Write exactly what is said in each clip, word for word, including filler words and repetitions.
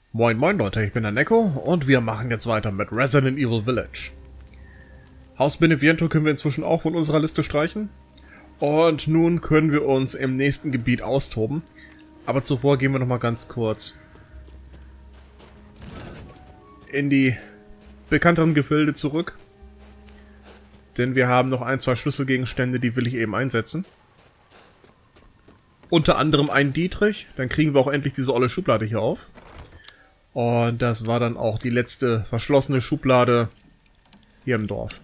Moin moin Leute, ich bin der Neko und wir machen jetzt weiter mit Resident Evil Village. Haus Beneviento können wir inzwischen auch von unserer Liste streichen. Und nun können wir uns im nächsten Gebiet austoben. Aber zuvor gehen wir nochmal ganz kurz in die bekannteren Gefilde zurück. Denn wir haben noch ein, zwei Schlüsselgegenstände, die will ich eben einsetzen. Unter anderem einen Dietrich, dann kriegen wir auch endlich diese olle Schublade hier auf. Und das war dann auch die letzte verschlossene Schublade hier im Dorf.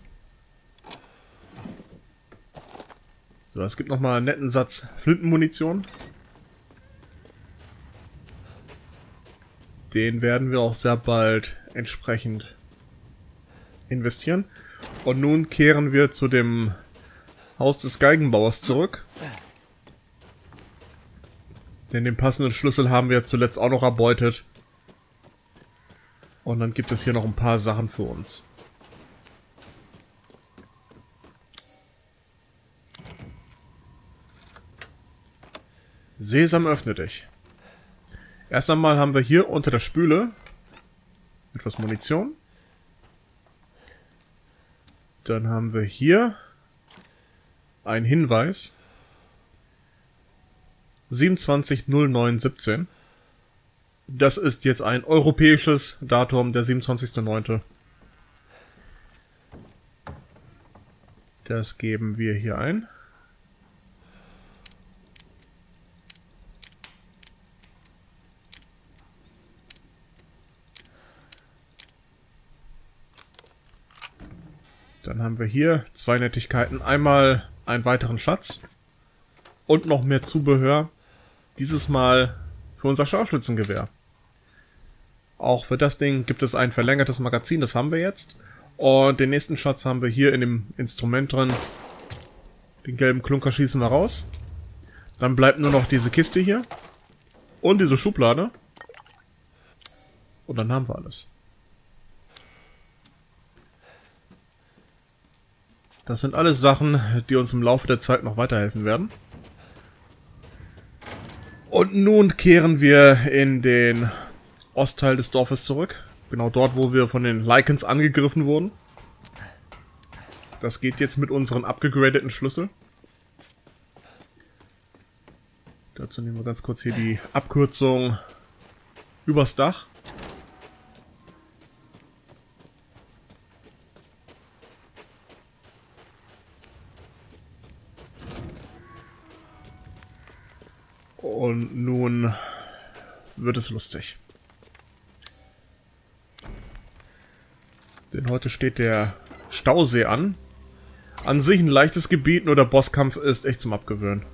So, es gibt nochmal einen netten Satz Flintenmunition. Den werden wir auch sehr bald entsprechend investieren. Und nun kehren wir zu dem Haus des Geigenbauers zurück. Denn den passenden Schlüssel haben wir zuletzt auch noch erbeutet. Und dann gibt es hier noch ein paar Sachen für uns. Sesam, öffne dich. Erst einmal haben wir hier unter der Spüle etwas Munition. Dann haben wir hier einen Hinweis. siebenundzwanzig null neun siebzehn. Das ist jetzt ein europäisches Datum, der siebenundzwanzigster neunte Das geben wir hier ein. Dann haben wir hier zwei Nettigkeiten. Einmal einen weiteren Schatz und noch mehr Zubehör. Dieses Mal für unser Scharfschützengewehr. Auch für das Ding gibt es ein verlängertes Magazin, das haben wir jetzt. Und den nächsten Schatz haben wir hier in dem Instrument drin. Den gelben Klunker schießen wir raus. Dann bleibt nur noch diese Kiste hier. Und diese Schublade. Und dann haben wir alles. Das sind alles Sachen, die uns im Laufe der Zeit noch weiterhelfen werden. Und nun kehren wir in den Ostteil des Dorfes zurück. Genau dort, wo wir von den Lycans angegriffen wurden. Das geht jetzt mit unseren abgegradeten Schlüssel. Dazu nehmen wir ganz kurz hier die Abkürzung übers Dach. Und nun wird es lustig. Denn heute steht der Stausee an. An sich ein leichtes Gebiet, nur der Bosskampf ist echt zum Abgewöhnen.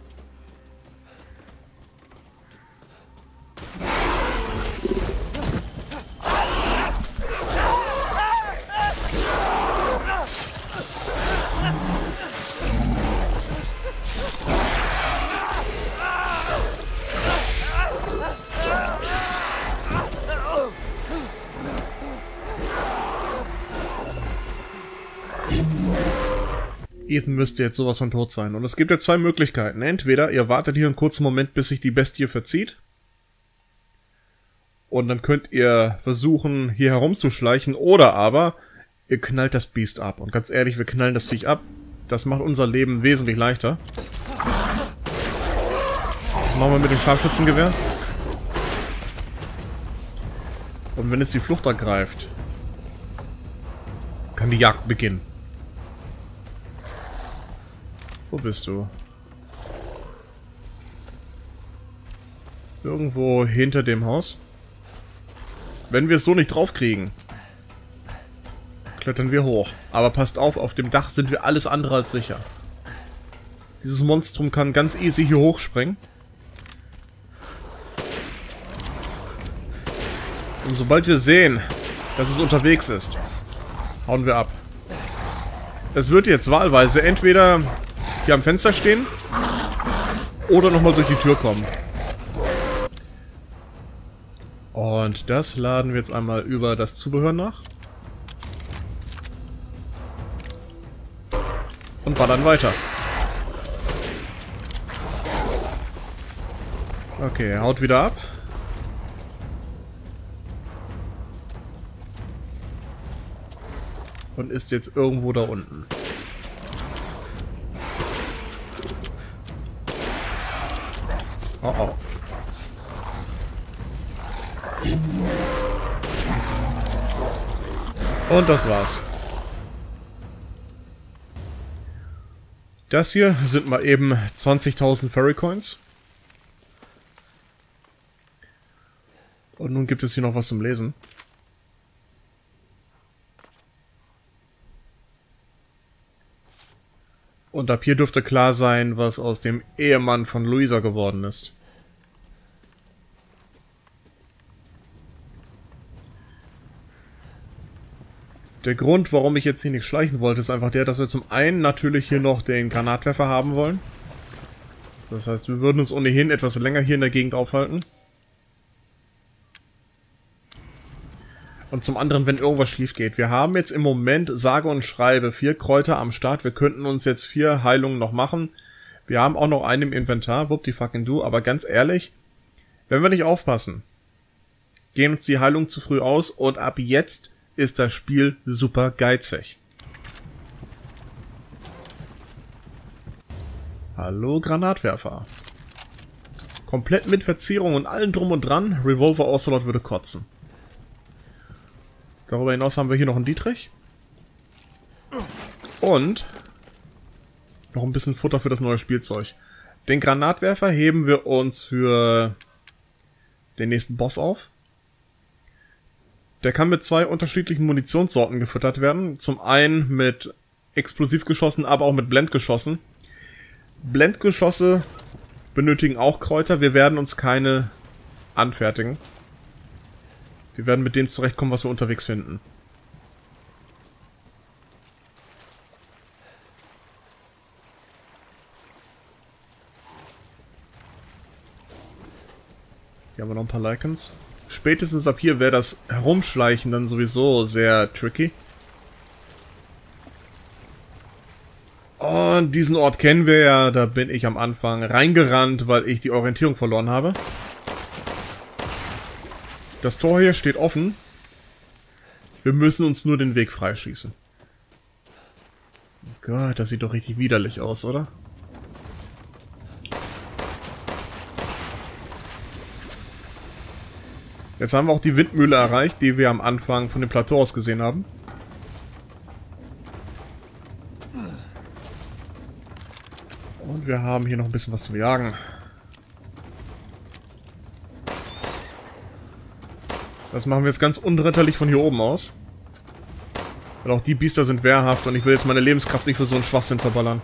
Ethan müsste jetzt sowas von tot sein. Und es gibt ja zwei Möglichkeiten. Entweder ihr wartet hier einen kurzen Moment, bis sich die Bestie verzieht. Und dann könnt ihr versuchen, hier herumzuschleichen. Oder aber, ihr knallt das Biest ab. Und ganz ehrlich, wir knallen das Viech ab. Das macht unser Leben wesentlich leichter. Das machen wir mit dem Scharfschützengewehr. Und wenn es die Flucht ergreift, kann die Jagd beginnen. Wo bist du? Irgendwo hinter dem Haus. Wenn wir es so nicht draufkriegen, klettern wir hoch. Aber passt auf, auf dem Dach sind wir alles andere als sicher. Dieses Monstrum kann ganz easy hier hochspringen. Und sobald wir sehen, dass es unterwegs ist, hauen wir ab. Es wird jetzt wahlweise entweder hier am Fenster stehen oder nochmal durch die Tür kommen. Und das laden wir jetzt einmal über das Zubehör nach. Und ballern weiter. Okay, er haut wieder ab. und ist jetzt irgendwo da unten. Oh oh. Und das war's. Das hier sind mal eben zwanzigtausend Fairy Coins. Und nun gibt es hier noch was zum Lesen. Und ab hier dürfte klar sein, was aus dem Ehemann von Luisa geworden ist. Der Grund, warum ich jetzt hier nicht schleichen wollte, ist einfach der, dass wir zum einen natürlich hier noch den Granatwerfer haben wollen. Das heißt, wir würden uns ohnehin etwas länger hier in der Gegend aufhalten. Und zum anderen, wenn irgendwas schief geht. Wir haben jetzt im Moment, sage und schreibe, vier Kräuter am Start. Wir könnten uns jetzt vier Heilungen noch machen. Wir haben auch noch einen im Inventar, wuppdi-fucking-du. Aber ganz ehrlich, wenn wir nicht aufpassen, gehen uns die Heilungen zu früh aus und ab jetzt ist das Spiel super geizig. Hallo Granatwerfer. Komplett mit Verzierung und allem drum und dran. Revolver Ocelot würde kotzen. Darüber hinaus haben wir hier noch einen Dietrich. Und noch ein bisschen Futter für das neue Spielzeug. Den Granatwerfer heben wir uns für den nächsten Boss auf. Der kann mit zwei unterschiedlichen Munitionssorten gefüttert werden. Zum einen mit Explosivgeschossen, aber auch mit Blendgeschossen. Blendgeschosse benötigen auch Kräuter. Wir werden uns keine anfertigen. Wir werden mit dem zurechtkommen, was wir unterwegs finden. Hier haben wir noch ein paar Lycans. Spätestens ab hier wäre das Herumschleichen dann sowieso sehr tricky. Und diesen Ort kennen wir ja, da bin ich am Anfang reingerannt, weil ich die Orientierung verloren habe. Das Tor hier steht offen. Wir müssen uns nur den Weg freischießen. Oh Gott, das sieht doch richtig widerlich aus, oder? Jetzt haben wir auch die Windmühle erreicht, die wir am Anfang von dem Plateau aus gesehen haben. Und wir haben hier noch ein bisschen was zu jagen. Das machen wir jetzt ganz unritterlich von hier oben aus. Weil auch die Biester sind wehrhaft und ich will jetzt meine Lebenskraft nicht für so einen Schwachsinn verballern.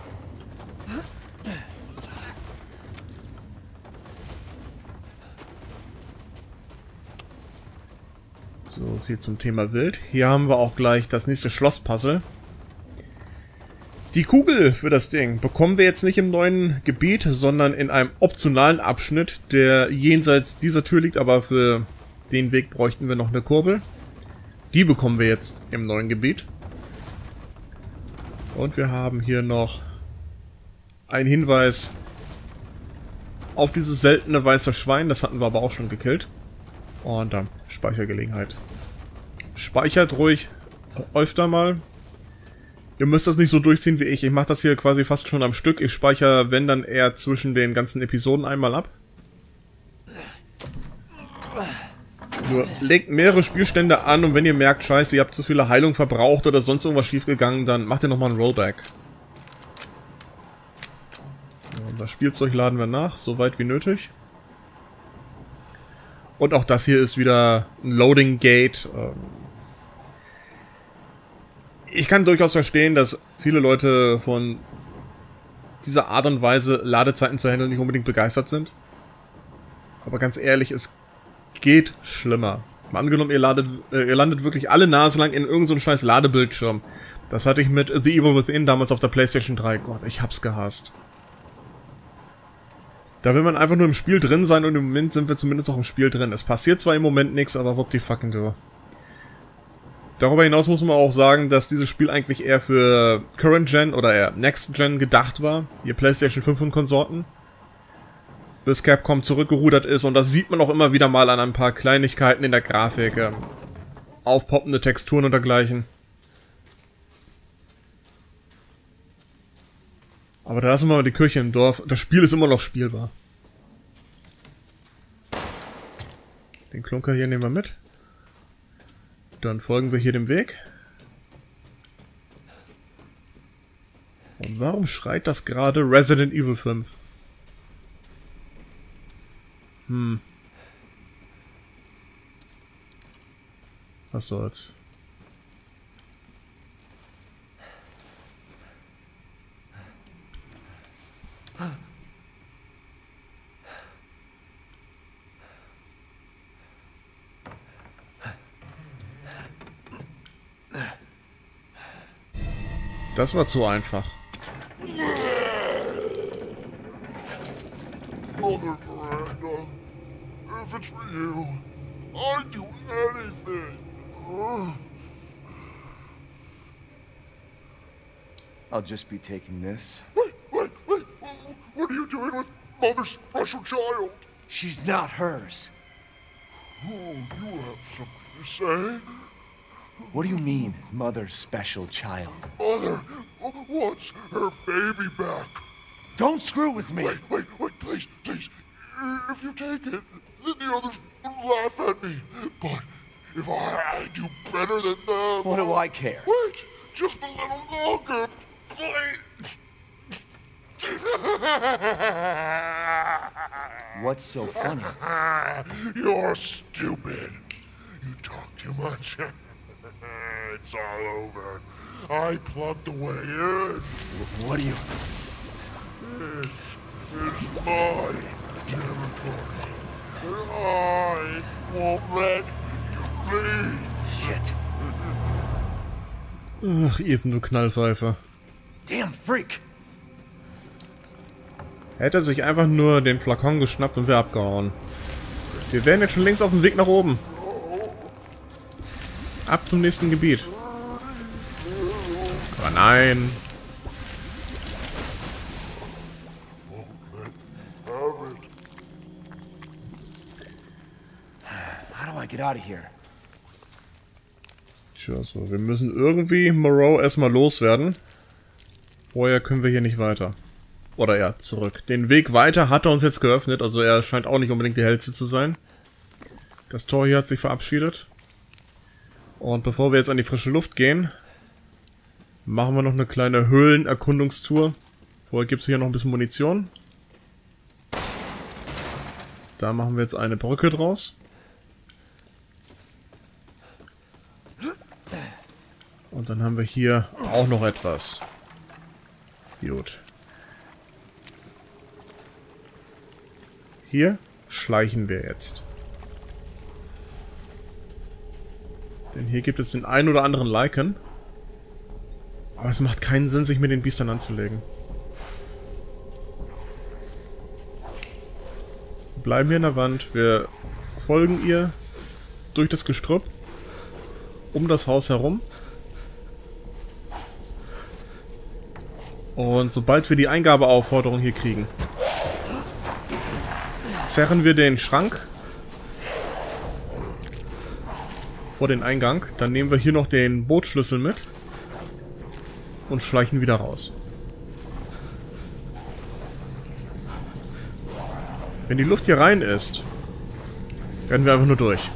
So viel zum Thema Wild. Hier haben wir auch gleich das nächste Schlosspuzzle. Die Kugel für das Ding bekommen wir jetzt nicht im neuen Gebiet, sondern in einem optionalen Abschnitt, der jenseits dieser Tür liegt, aber für den Weg bräuchten wir noch eine Kurbel. Die bekommen wir jetzt im neuen Gebiet. Und wir haben hier noch einen Hinweis auf dieses seltene weiße Schwein. Das hatten wir aber auch schon gekillt. Und dann Speichergelegenheit. Speichert ruhig öfter mal. Ihr müsst das nicht so durchziehen wie ich. Ich mache das hier quasi fast schon am Stück. Ich speichere, wenn dann eher zwischen den ganzen Episoden einmal ab. Nur legt mehrere Spielstände an und wenn ihr merkt, scheiße, ihr habt zu viele Heilung verbraucht oder sonst irgendwas schiefgegangen, dann macht ihr nochmal einen Rollback. Und das Spielzeug laden wir nach, so weit wie nötig. Und auch das hier ist wieder ein Loading Gate. Ich kann durchaus verstehen, dass viele Leute von dieser Art und Weise, Ladezeiten zu handeln, nicht unbedingt begeistert sind. Aber ganz ehrlich, es geht schlimmer. Mal angenommen, ihr, ladet, äh, ihr landet wirklich alle Nase lang in irgendeinem so scheiß Ladebildschirm. Das hatte ich mit The Evil Within damals auf der PlayStation drei. Gott, ich hab's gehasst. Da will man einfach nur im Spiel drin sein und im Moment sind wir zumindest noch im Spiel drin. Es passiert zwar im Moment nichts, aber wuppdi-fucking-du. Darüber hinaus muss man auch sagen, dass dieses Spiel eigentlich eher für Current Gen oder eher Next Gen gedacht war. Ihr PlayStation fünf und Konsorten. Bis Capcom zurückgerudert ist und das sieht man auch immer wieder mal an ein paar Kleinigkeiten in der Grafik. Aufpoppende Texturen und dergleichen. Aber da lassen wir mal die Kirche im Dorf. Das Spiel ist immer noch spielbar. Den Klunker hier nehmen wir mit. Dann folgen wir hier dem Weg. Und warum schreit das gerade Resident Evil fünf? Hm. Was soll's. Das war zu einfach. Mother Miranda, if it's for you, I'd do anything. I'll just be taking this. Wait, wait, wait. What are you doing with Mother's special child? She's not hers. Oh, you have something to say? What do you mean, Mother's special child? Mother wants her baby back. Don't screw with me! Wait, wait, wait, please, please. If you take it, then the others will laugh at me. But if I do better than them... What do I care? Wait, just a little longer, please. What's so funny? You're stupid. You talk too much. It's all over. I plugged the way in. What do you... This is my territory. And I won't let you leave. Shit. Ach, Ethan, du Knallpfeife. Damn freak! Hätte er sich einfach nur den Flakon geschnappt und wäre abgehauen. Wir wären jetzt schon längst auf dem Weg nach oben. Ab zum nächsten Gebiet. Aber nein. How do I get out of here? Tja, so, wir müssen irgendwie Moreau erstmal loswerden. Vorher können wir hier nicht weiter. Oder ja, zurück. Den Weg weiter hat er uns jetzt geöffnet, also er scheint auch nicht unbedingt die hellste zu sein. Das Tor hier hat sich verabschiedet. Und bevor wir jetzt an die frische Luft gehen, machen wir noch eine kleine Höhlenerkundungstour. Vorher gibt es hier noch ein bisschen Munition. Da machen wir jetzt eine Brücke draus. Und dann haben wir hier auch noch etwas. Gut. Hier schleichen wir jetzt. Denn hier gibt es den einen oder anderen Lycan. Aber es macht keinen Sinn, sich mit den Biestern anzulegen. Wir bleiben hier in der Wand. Wir folgen ihr durch das Gestrüpp. Um das Haus herum. Und sobald wir die Eingabeaufforderung hier kriegen, zerren wir den Schrank vor den Eingang. Dann nehmen wir hier noch den Bootsschlüssel mit und schleichen wieder raus. Wenn die Luft hier rein ist, rennen wir einfach nur durch.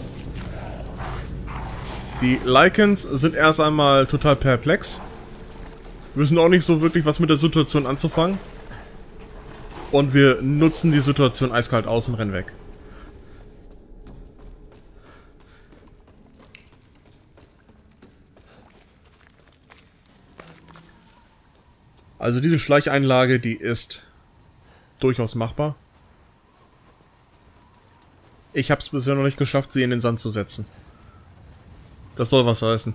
Die Lycans sind erst einmal total perplex. Wissen auch nicht so wirklich, was mit der Situation anzufangen. Und wir nutzen die Situation eiskalt aus und rennen weg. Also diese Schleicheinlage, die ist durchaus machbar. Ich habe es bisher noch nicht geschafft, sie in den Sand zu setzen. Das soll was heißen.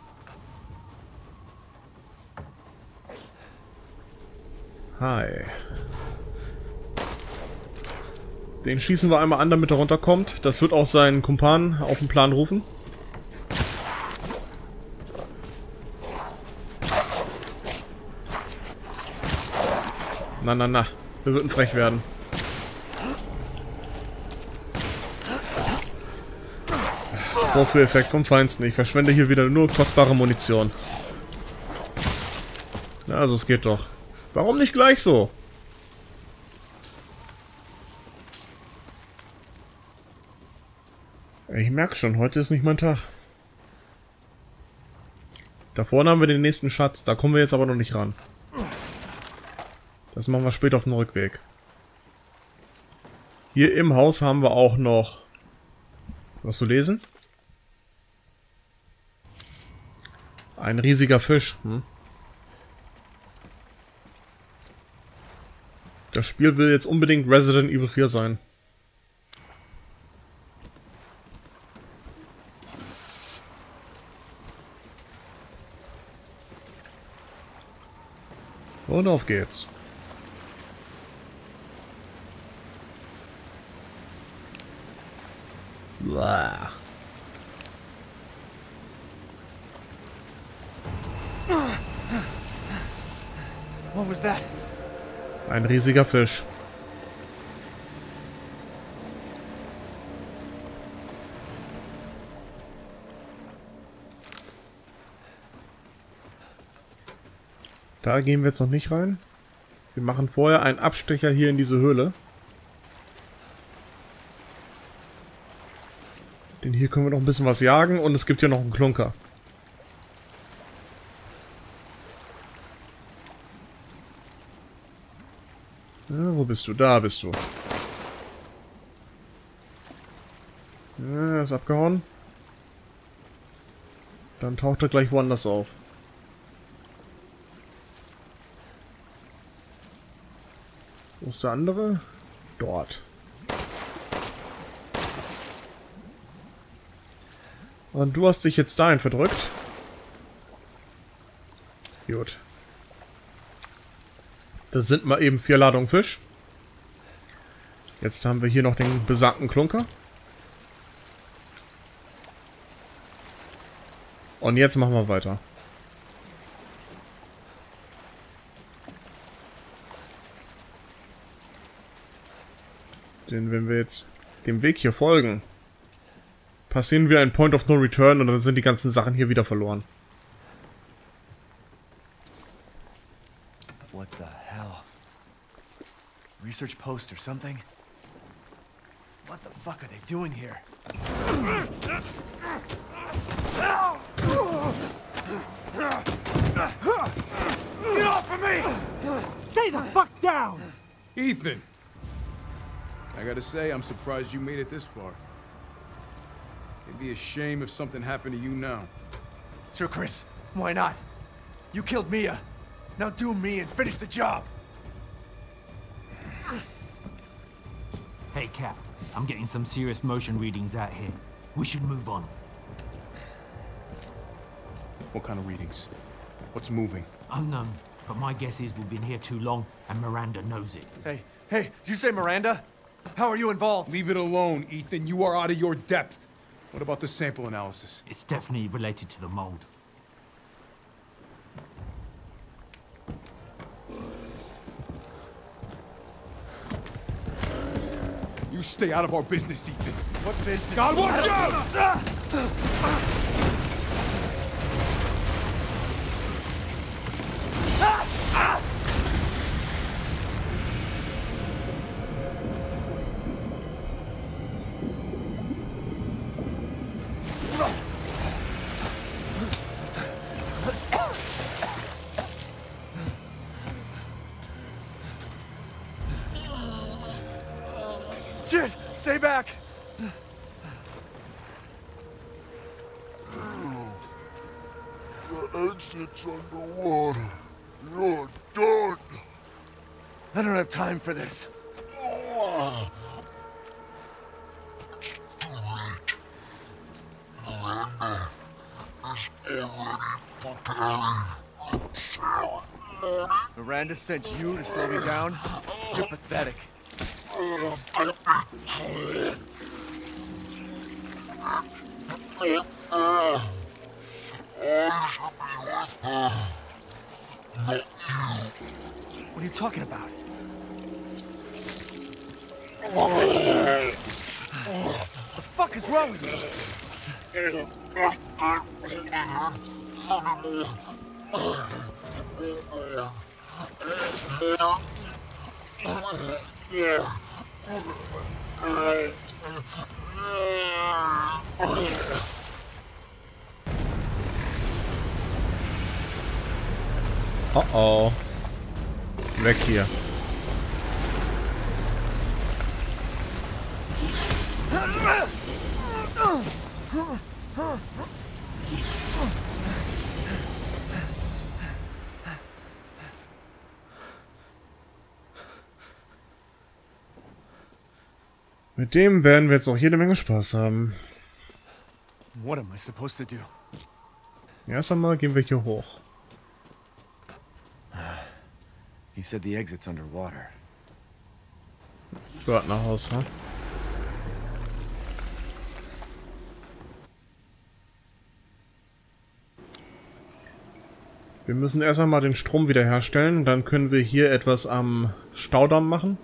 Hi. Den schießen wir einmal an, damit er runterkommt. Das wird auch seinen Kumpan auf den Plan rufen. Na, na, na. Wir würden frech werden. Vorführeffekt vom Feinsten. Ich verschwende hier wieder nur kostbare Munition. Na, also es geht doch. Warum nicht gleich so? Ich merke schon, heute ist nicht mein Tag. Da vorne haben wir den nächsten Schatz, da kommen wir jetzt aber noch nicht ran. Das machen wir später auf dem Rückweg. Hier im Haus haben wir auch noch was zu lesen. Ein riesiger Fisch. Hm? Das Spiel will jetzt unbedingt Resident Evil vier sein. Und auf geht's. Blah. What was that? Ein riesiger Fisch. Da gehen wir jetzt noch nicht rein. Wir machen vorher einen Abstecher hier in diese Höhle. Denn hier können wir noch ein bisschen was jagen und es gibt hier noch einen Klunker. Ja, wo bist du? Da bist du. Ja, ist abgehauen. Dann taucht er gleich woanders auf. Wo ist der andere? Dort. Und du hast dich jetzt dahin verdrückt. Gut. Das sind mal eben vier Ladungen Fisch. Jetzt haben wir hier noch den besagten Klunker. Und jetzt machen wir weiter. Denn wenn wir jetzt dem Weg hier folgen, passieren wir ein Point of No Return und dann sind die ganzen Sachen hier wieder verloren. What the hell? Research post or something? What the fuck are they doing here? Get off of me! Stay the fuck down! Ethan! I gotta say, I'm surprised you made it this far. It'd be a shame if something happened to you now. Sure, Chris. Why not? You killed Mia. Now do me and finish the job. Hey, Cap. I'm getting some serious motion readings out here. We should move on. What kind of readings? What's moving? Unknown, but my guess is we've been here too long and Miranda knows it. Hey, hey, did you say Miranda? How are you involved? Leave it alone, Ethan. You are out of your depth. What about the sample analysis? It's definitely related to the mold. You stay out of our business, Ethan. What business? God, watch out! Shit! Stay back! The exit's underwater. You're done. I don't have time for this. Miranda sent you to slow me down? You're pathetic. What are you talking about? The fuck is wrong with you? Oh oh. Weg hier. Mit dem werden wir jetzt auch jede Menge Spaß haben. What am I supposed to do? Erst einmal gehen wir hier hoch. He said the exit's underwater. Pförtnerhaus, hm? Wir müssen erst einmal den Strom wiederherstellen, dann können wir hier etwas am Staudamm machen.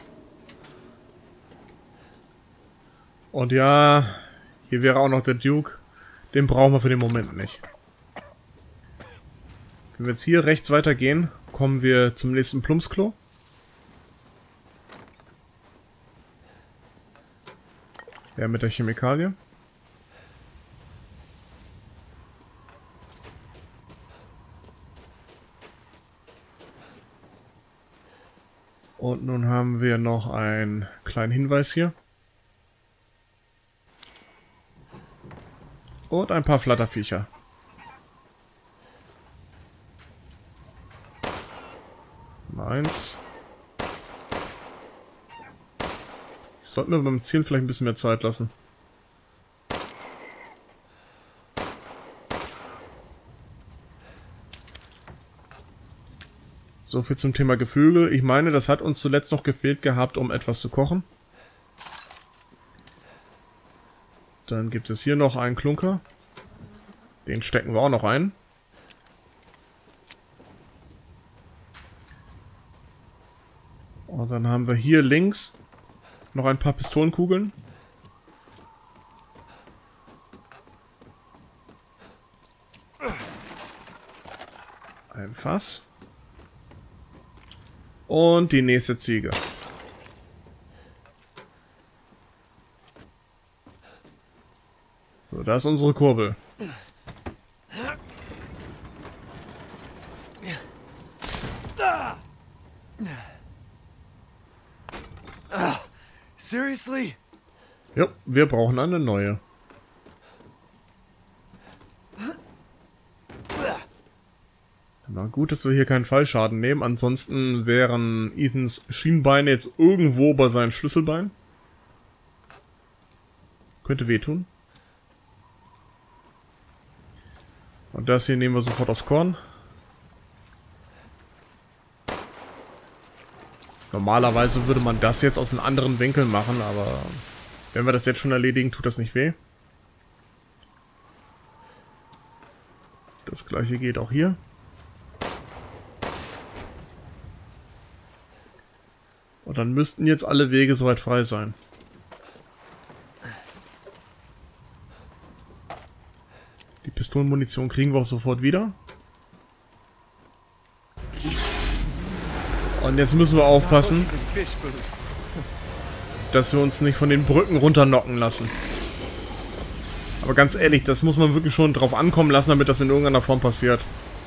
Und ja, hier wäre auch noch der Duke. Den brauchen wir für den Moment nicht. Wenn wir jetzt hier rechts weitergehen, kommen wir zum nächsten Plumpsklo. Ja, mit der Chemikalie. Und nun haben wir noch einen kleinen Hinweis hier. Und ein paar Flatterviecher. Eins. Ich sollte mir beim Zielen vielleicht ein bisschen mehr Zeit lassen. So viel zum Thema Geflügel. Ich meine, das hat uns zuletzt noch gefehlt gehabt, um etwas zu kochen. Dann gibt es hier noch einen Klunker. Den stecken wir auch noch ein. Und dann haben wir hier links noch ein paar Pistolenkugeln. Ein Fass. Und die nächste Ziege. So, da ist unsere Kurbel. Seriously? Jo, wir brauchen eine neue. Na gut, dass wir hier keinen Fallschaden nehmen. Ansonsten wären Ethans Schienbeine jetzt irgendwo bei seinen Schlüsselbeinen. Könnte wehtun. Und das hier nehmen wir sofort aufs Korn. Normalerweise würde man das jetzt aus einem anderen Winkel machen, aber wenn wir das jetzt schon erledigen, tut das nicht weh. Das gleiche geht auch hier. Und dann müssten jetzt alle Wege soweit frei sein. Die Pistolenmunition kriegen wir auch sofort wieder. Und jetzt müssen wir aufpassen, dass wir uns nicht von den Brücken runterknocken lassen. Aber ganz ehrlich, das muss man wirklich schon drauf ankommen lassen, damit das in irgendeiner Form passiert.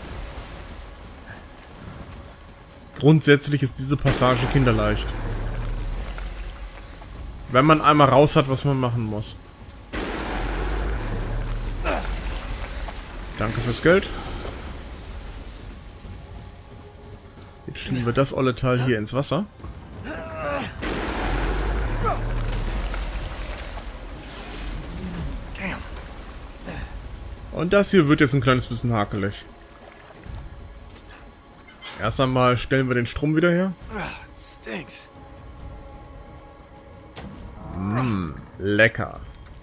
Grundsätzlich ist diese Passage kinderleicht. Wenn man einmal raus hat, was man machen muss. Danke fürs Geld. Jetzt schieben wir das olle Teil hier ins Wasser. Und das hier wird jetzt ein kleines bisschen hakelig. Erst einmal stellen wir den Strom wieder her. Stinks. Mmh, lecker.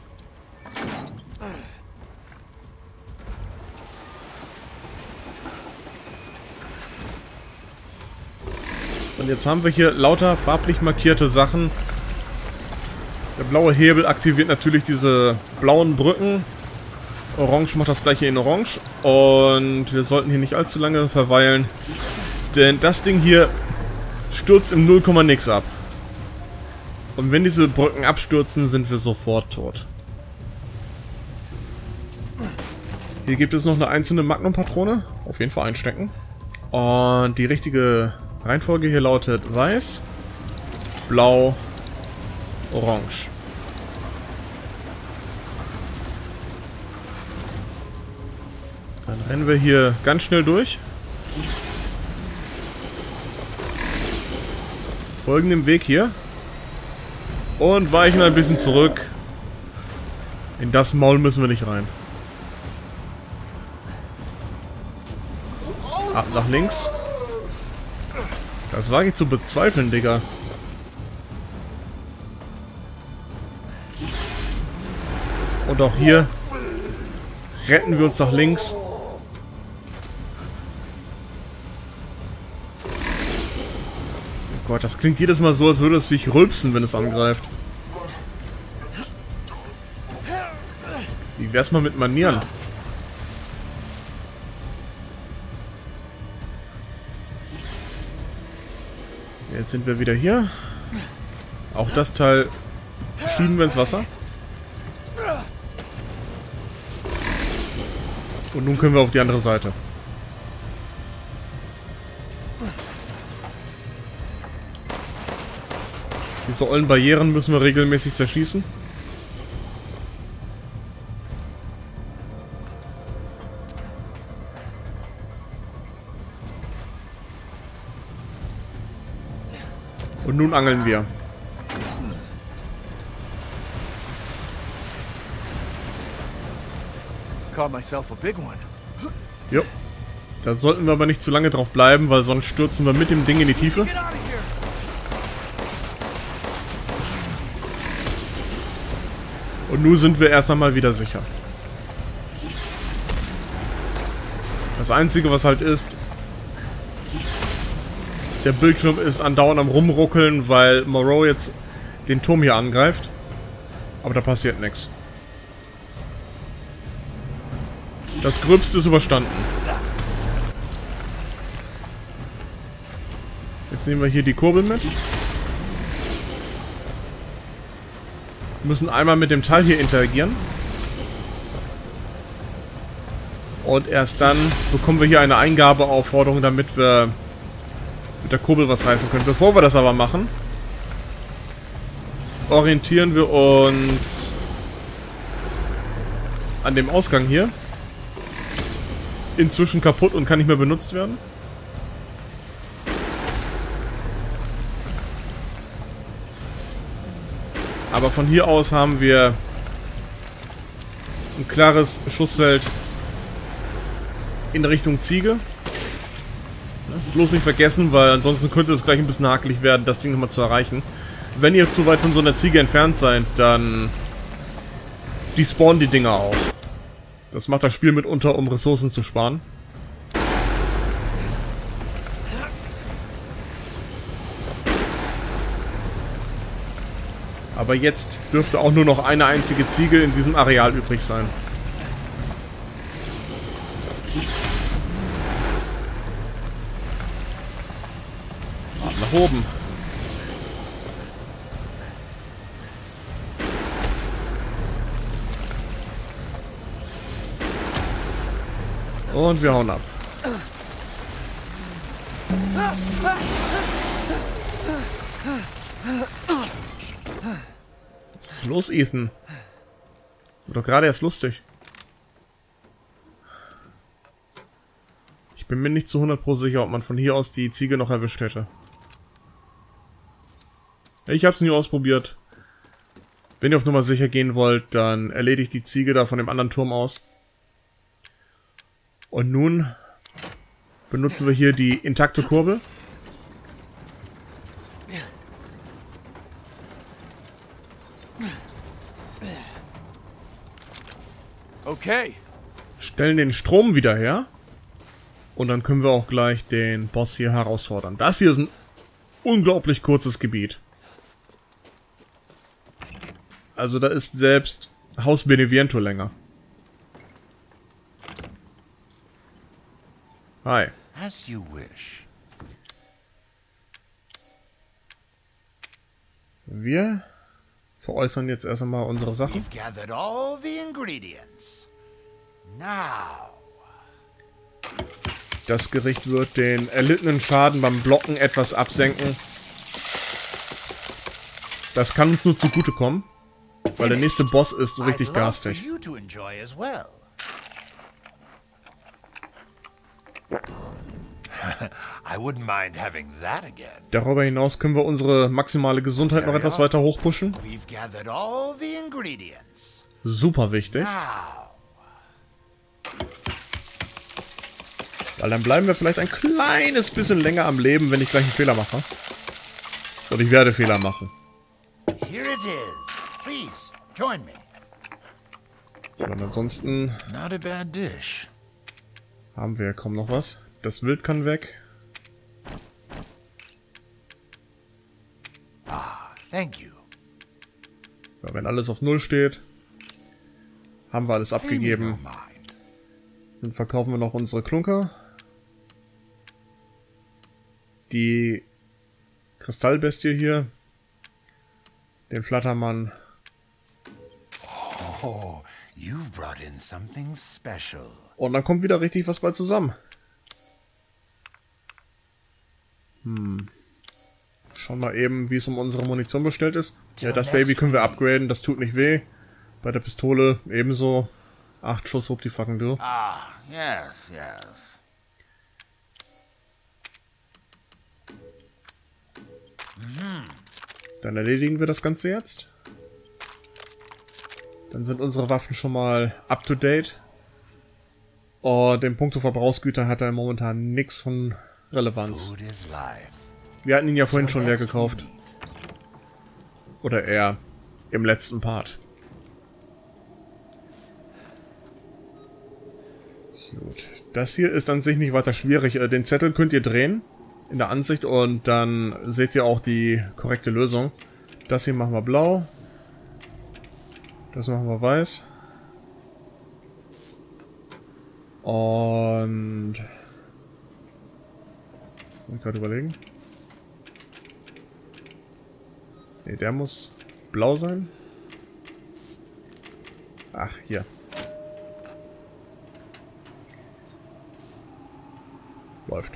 Und jetzt haben wir hier lauter farblich markierte Sachen. Der blaue Hebel aktiviert natürlich diese blauen Brücken. Orange macht das gleiche in Orange. Und wir sollten hier nicht allzu lange verweilen. Denn das Ding hier stürzt im null Komma nix ab. Und wenn diese Brücken abstürzen, sind wir sofort tot. Hier gibt es noch eine einzelne Magnum-Patrone. Auf jeden Fall einstecken. Und die richtige Reihenfolge hier lautet weiß, blau, orange. Dann rennen wir hier ganz schnell durch. Folgen dem Weg hier. Und weichen ein bisschen zurück. In das Maul müssen wir nicht rein. Ab nach links. Das wage ich zu bezweifeln, Digga. Und auch hier retten wir uns nach links. Oh Gott, das klingt jedes Mal so, als würde es wie ich rülpsen, wenn es angreift. Wie wär's mal mit Manieren? Jetzt sind wir wieder hier. Auch das Teil schieben wir ins Wasser. Und nun können wir auf die andere Seite. Diese ollen Barrieren müssen wir regelmäßig zerschießen. Und nun angeln wir. Caught myself a big one. Jo. Da sollten wir aber nicht zu lange drauf bleiben, weil sonst stürzen wir mit dem Ding in die Tiefe. Und nun sind wir erst einmal wieder sicher. Das Einzige, was halt ist, der Bildschirm ist andauernd am Rumruckeln, weil Moreau jetzt den Turm hier angreift. Aber da passiert nichts. Das Gröbste ist überstanden. Jetzt nehmen wir hier die Kurbel mit. Wir müssen einmal mit dem Teil hier interagieren. Und erst dann bekommen wir hier eine Eingabeaufforderung, damit wir mit der Kurbel was reißen können. Bevor wir das aber machen, orientieren wir uns an dem Ausgang hier. Inzwischen kaputt und kann nicht mehr benutzt werden. Aber von hier aus haben wir ein klares Schussfeld in Richtung Ziege. Bloß nicht vergessen, weil ansonsten könnte es gleich ein bisschen hakelig werden, das Ding nochmal zu erreichen. Wenn ihr zu weit von so einer Ziege entfernt seid, dann despawnen die Dinger auch. Das macht das Spiel mitunter, um Ressourcen zu sparen. Aber jetzt dürfte auch nur noch eine einzige Ziege in diesem Areal übrig sein. Nach oben. Und wir hauen ab. Was ist los, Ethan? War doch gerade erst lustig. Ich bin mir nicht zu hundert Prozent sicher, ob man von hier aus die Ziege noch erwischt hätte. Ich hab's nie ausprobiert. Wenn ihr auf Nummer sicher gehen wollt, dann erledigt die Ziege da von dem anderen Turm aus. Und nun benutzen wir hier die intakte Kurbel. Okay. Stellen den Strom wieder her. Und dann können wir auch gleich den Boss hier herausfordern. Das hier ist ein unglaublich kurzes Gebiet. Also da ist selbst Haus Beneviento länger. Hi. As you wish. wir veräußern jetzt erst einmal unsere Sachen. We've gathered all the ingredients. Now. Das Gericht wird den erlittenen Schaden beim Blocken etwas absenken. Das kann uns nur zugutekommen, weil der nächste Boss ist so richtig garstig. Darüber hinaus können wir unsere maximale Gesundheit noch etwas weiter hochpushen. Super wichtig. Weil dann bleiben wir vielleicht ein kleines bisschen länger am Leben, wenn ich gleich einen Fehler mache. Und ich werde Fehler machen. Und ansonsten haben wir kaum noch was. Das Wild kann weg. Ja, wenn alles auf Null steht, haben wir alles abgegeben. Dann verkaufen wir noch unsere Klunker. Die Kristallbestie hier. Den Flattermann. Oh, you've brought in something special. Und dann kommt wieder richtig was bald zusammen. Hm. Schauen wir eben, wie es um unsere Munition bestellt ist. Ja, das Baby können wir upgraden, das tut nicht weh. Bei der Pistole ebenso. Acht Schuss, wupp die fucking du. Ah, yes, yes. Dann erledigen wir das Ganze jetzt. Dann sind unsere Waffen schon mal up to date. Oh, den Punkto Verbrauchsgüter hat er momentan nichts von Relevanz. Wir hatten ihn ja vorhin schon leer gekauft. Oder eher im letzten Part. Gut. Das hier ist an sich nicht weiter schwierig. Den Zettel könnt ihr drehen in der Ansicht und dann seht ihr auch die korrekte Lösung. Das hier machen wir blau. Das machen wir weiß. Und... muss ich gerade überlegen. Ne, der muss blau sein. Ach, hier. Läuft.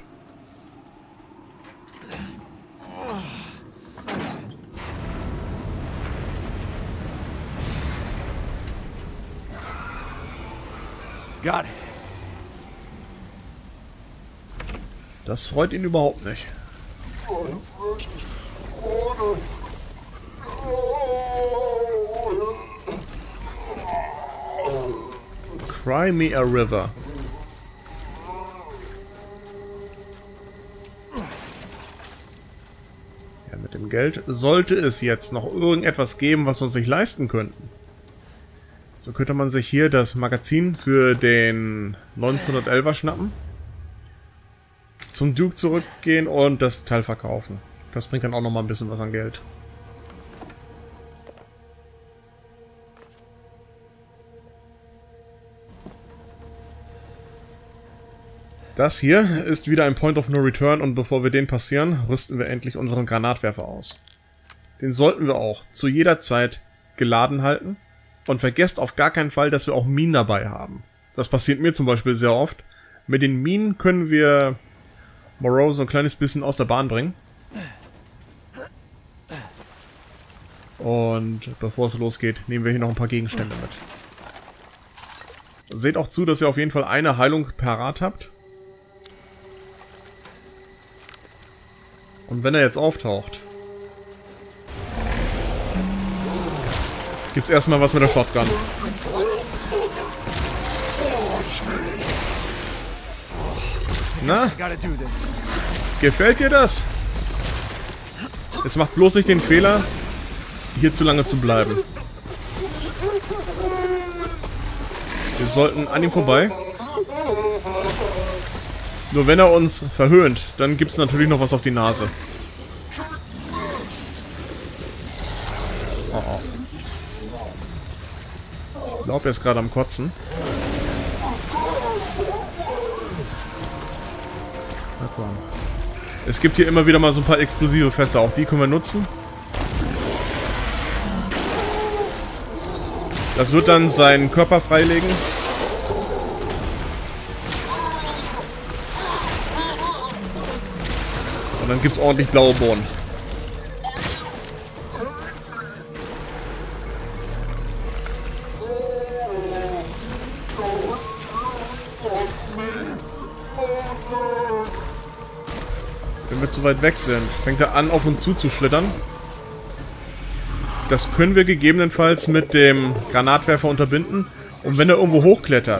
Got it. Das freut ihn überhaupt nicht. Cry me a river. Ja, mit dem Geld sollte es jetzt noch irgendetwas geben, was wir uns nicht leisten könnten. So könnte man sich hier das Magazin für den neunzehnhundertelfer schnappen, zum Duke zurückgehen und das Teil verkaufen. Das bringt dann auch noch mal ein bisschen was an Geld. Das hier ist wieder ein Point of No Return und bevor wir den passieren, rüsten wir endlich unseren Granatwerfer aus. Den sollten wir auch zu jeder Zeit geladen halten. Und vergesst auf gar keinen Fall, dass wir auch Minen dabei haben. Das passiert mir zum Beispiel sehr oft. Mit den Minen können wir Moreau so ein kleines bisschen aus der Bahn bringen. Und bevor es losgeht, nehmen wir hier noch ein paar Gegenstände mit. Seht auch zu, dass ihr auf jeden Fall eine Heilung parat habt. Und wenn er jetzt auftaucht, gibt's erstmal was mit der Shotgun. Na? Gefällt dir das? Jetzt macht bloß nicht den Fehler, hier zu lange zu bleiben. Wir sollten an ihm vorbei. Nur wenn er uns verhöhnt, dann gibt's natürlich noch was auf die Nase. Oh, oh. Ich glaube, er ist gerade am Kotzen. Na komm. Es gibt hier immer wieder mal so ein paar explosive Fässer. Auch die können wir nutzen. Das wird dann seinen Körper freilegen. Und dann gibt es ordentlich blaue Bohnen. Wenn wir zu weit weg sind, fängt er an, auf uns zuzuschlittern. Das können wir gegebenenfalls mit dem Granatwerfer unterbinden. Und wenn er irgendwo hochklettert,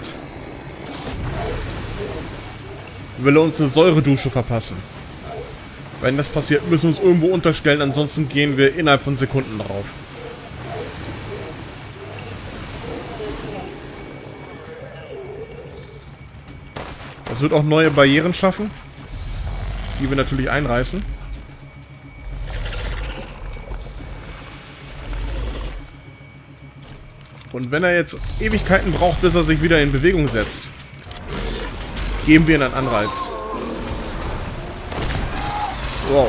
will er uns eine Säuredusche verpassen. Wenn das passiert, müssen wir uns irgendwo unterstellen, ansonsten gehen wir innerhalb von Sekunden drauf. Das wird auch neue Barrieren schaffen, die wir natürlich einreißen. Und wenn er jetzt Ewigkeiten braucht, bis er sich wieder in Bewegung setzt, geben wir ihm einen Anreiz. Wow.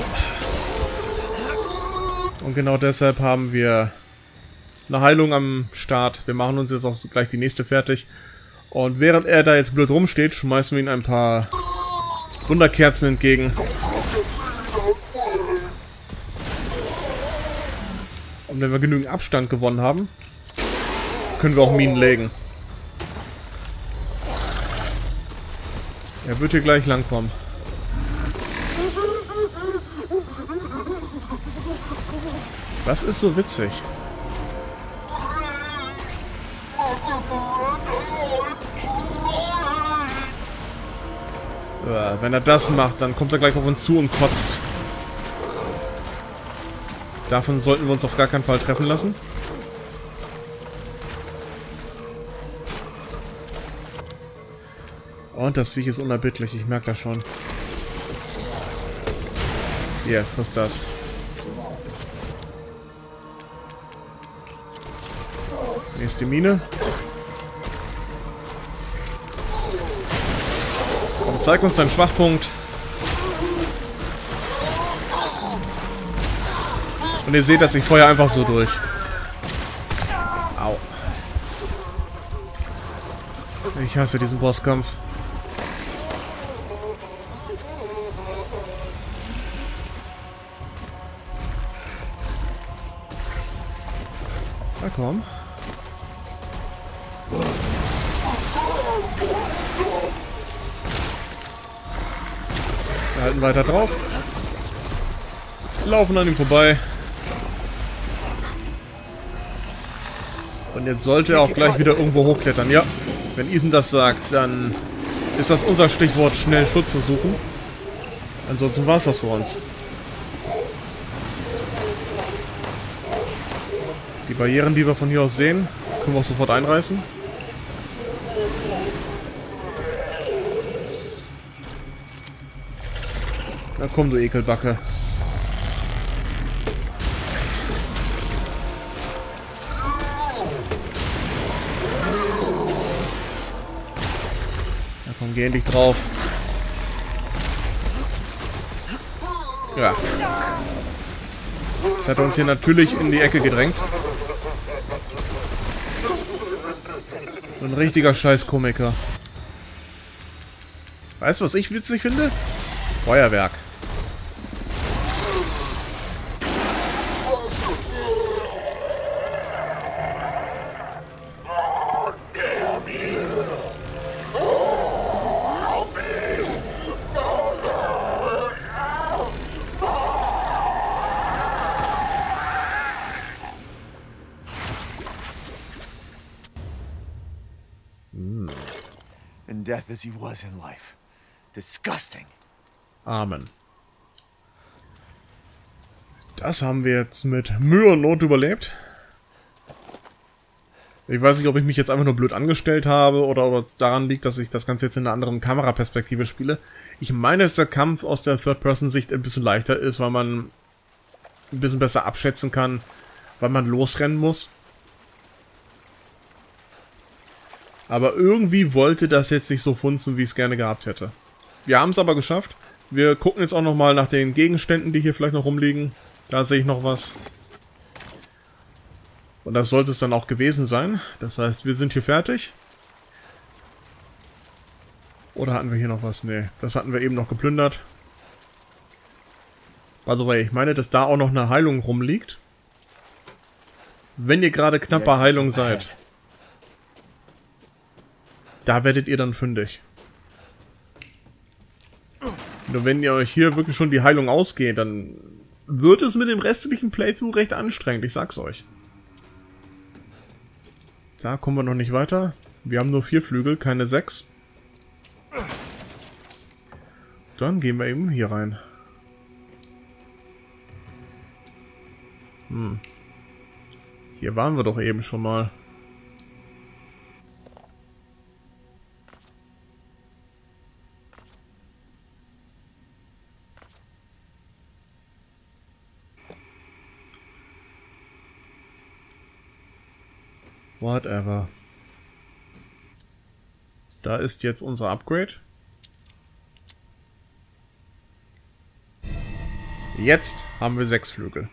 Und genau deshalb haben wir eine Heilung am Start. Wir machen uns jetzt auch gleich die nächste fertig. Und während er da jetzt blöd rumsteht, schmeißen wir ihm ein paar Wunderkerzen entgegen. Und wenn wir genügend Abstand gewonnen haben, können wir auch Minen legen. Er wird hier gleich langkommen. Was ist so witzig? Ja, wenn er das macht, dann kommt er gleich auf uns zu und kotzt. Davon sollten wir uns auf gar keinen Fall treffen lassen. Und das Viech ist unerbittlich, ich merke das schon. Hier, frisst das. Nächste Mine. Komm, zeig uns deinen Schwachpunkt. Und ihr seht, dass ich feuer einfach so durch. Au. Ich hasse diesen Bosskampf. Na komm. Wir halten weiter drauf. Laufen an ihm vorbei. Und jetzt sollte er auch gleich wieder irgendwo hochklettern. Ja, wenn Ethan das sagt, dann ist das unser Stichwort, schnell Schutz zu suchen. Ansonsten war es das für uns. Die Barrieren, die wir von hier aus sehen, können wir auch sofort einreißen. Na komm, du Ekelbacke. Na komm, geh endlich drauf. Ja. Das hat er uns hier natürlich in die Ecke gedrängt. So ein richtiger Scheiß-Komiker. Weißt du, was ich witzig finde? Feuerwerk. In death as he was in life. Disgusting. Amen. Das haben wir jetzt mit Mühe und Not überlebt. Ich weiß nicht, ob ich mich jetzt einfach nur blöd angestellt habe oder ob es daran liegt, dass ich das Ganze jetzt in einer anderen Kameraperspektive spiele. Ich meine, dass der Kampf aus der Third-Person-Sicht ein bisschen leichter ist, weil man ein bisschen besser abschätzen kann, wann man losrennen muss. Aber irgendwie wollte das jetzt nicht so funzen, wie ich es gerne gehabt hätte. Wir haben es aber geschafft. Wir gucken jetzt auch nochmal nach den Gegenständen, die hier vielleicht noch rumliegen. Da sehe ich noch was. Und das sollte es dann auch gewesen sein. Das heißt, wir sind hier fertig. Oder hatten wir hier noch was? Nee, das hatten wir eben noch geplündert. By the way, ich meine, dass da auch noch eine Heilung rumliegt. Wenn ihr gerade knapp bei Heilung seid, da werdet ihr dann fündig. Nur wenn ihr euch hier wirklich schon die Heilung ausgeht, dann wird es mit dem restlichen Playthrough recht anstrengend, ich sag's euch. Da kommen wir noch nicht weiter. Wir haben nur vier Flügel, keine sechs. Dann gehen wir eben hier rein. Hm. Hier waren wir doch eben schon mal. Whatever. Da ist jetzt unser Upgrade. Jetzt haben wir sechs Flügel.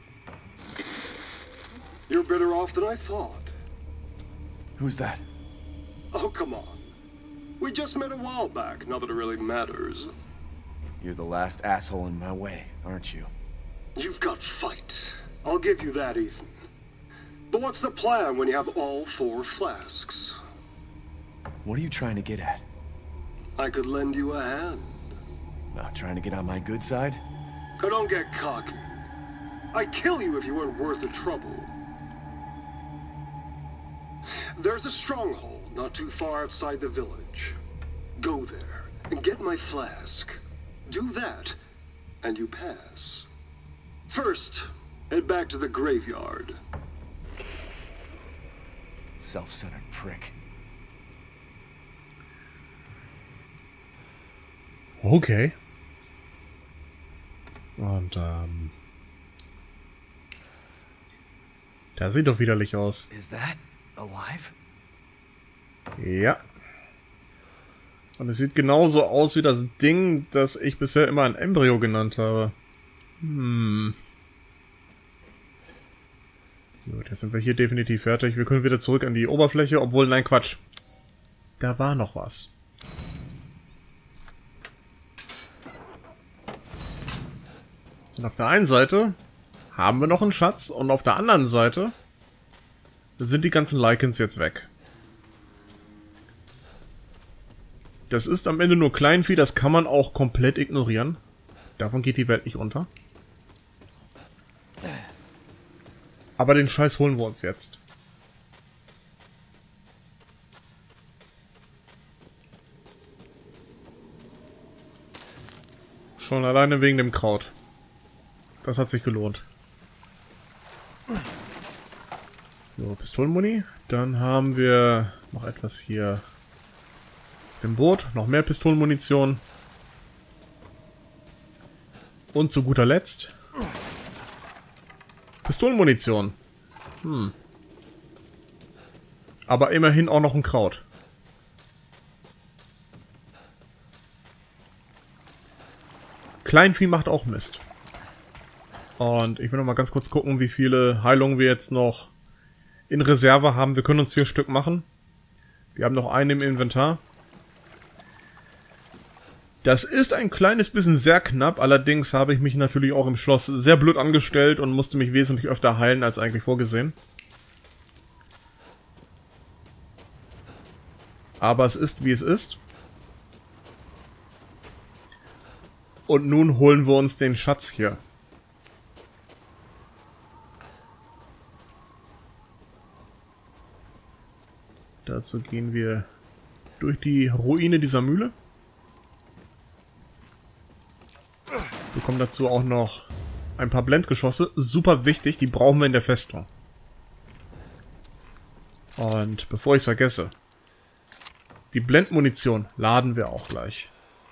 You're better off than I thought. Who's that? Oh, come on. We just met a while back, not that it really matters. You're the last asshole in my way, aren't you? You've got fight. I'll give you that, Ethan. But what's the plan when you have all four flasks? What are you trying to get at? I could lend you a hand. Not trying to get on my good side? Oh, don't get cocky. I'd kill you if you weren't worth the trouble. There's a stronghold not too far outside the village. Go there and get my flask. Do that, and you pass. First, head back to the graveyard. Self-centered prick. Okay. Und, ähm... das sieht doch widerlich aus. Is that alive? Ja. Und es sieht genauso aus wie das Ding, das ich bisher immer ein Embryo genannt habe. Hm. Gut, jetzt sind wir hier definitiv fertig. Wir können wieder zurück an die Oberfläche, obwohl, nein, Quatsch. Da war noch was. Und auf der einen Seite haben wir noch einen Schatz und auf der anderen Seite sind die ganzen Lycans jetzt weg. Das ist am Ende nur Kleinvieh, das kann man auch komplett ignorieren. Davon geht die Welt nicht unter. Aber den Scheiß holen wir uns jetzt. Schon alleine wegen dem Kraut. Das hat sich gelohnt. So, Pistolenmuni. Dann haben wir noch etwas hier im Boot. Noch mehr Pistolenmunition. Und zu guter Letzt Pistolenmunition. Hm. Aber immerhin auch noch ein Kraut. Kleinvieh macht auch Mist. Und ich will noch mal ganz kurz gucken, wie viele Heilungen wir jetzt noch in Reserve haben. Wir können uns vier Stück machen. Wir haben noch einen im Inventar. Das ist ein kleines bisschen sehr knapp. Allerdings habe ich mich natürlich auch im Schloss sehr blöd angestellt und musste mich wesentlich öfter heilen als eigentlich vorgesehen. Aber es ist, wie es ist. Und nun holen wir uns den Schatz hier. Dazu gehen wir durch die Ruine dieser Mühle. Bekommen dazu auch noch ein paar Blendgeschosse. Super wichtig, die brauchen wir in der Festung. Und bevor ich es vergesse, die Blendmunition laden wir auch gleich.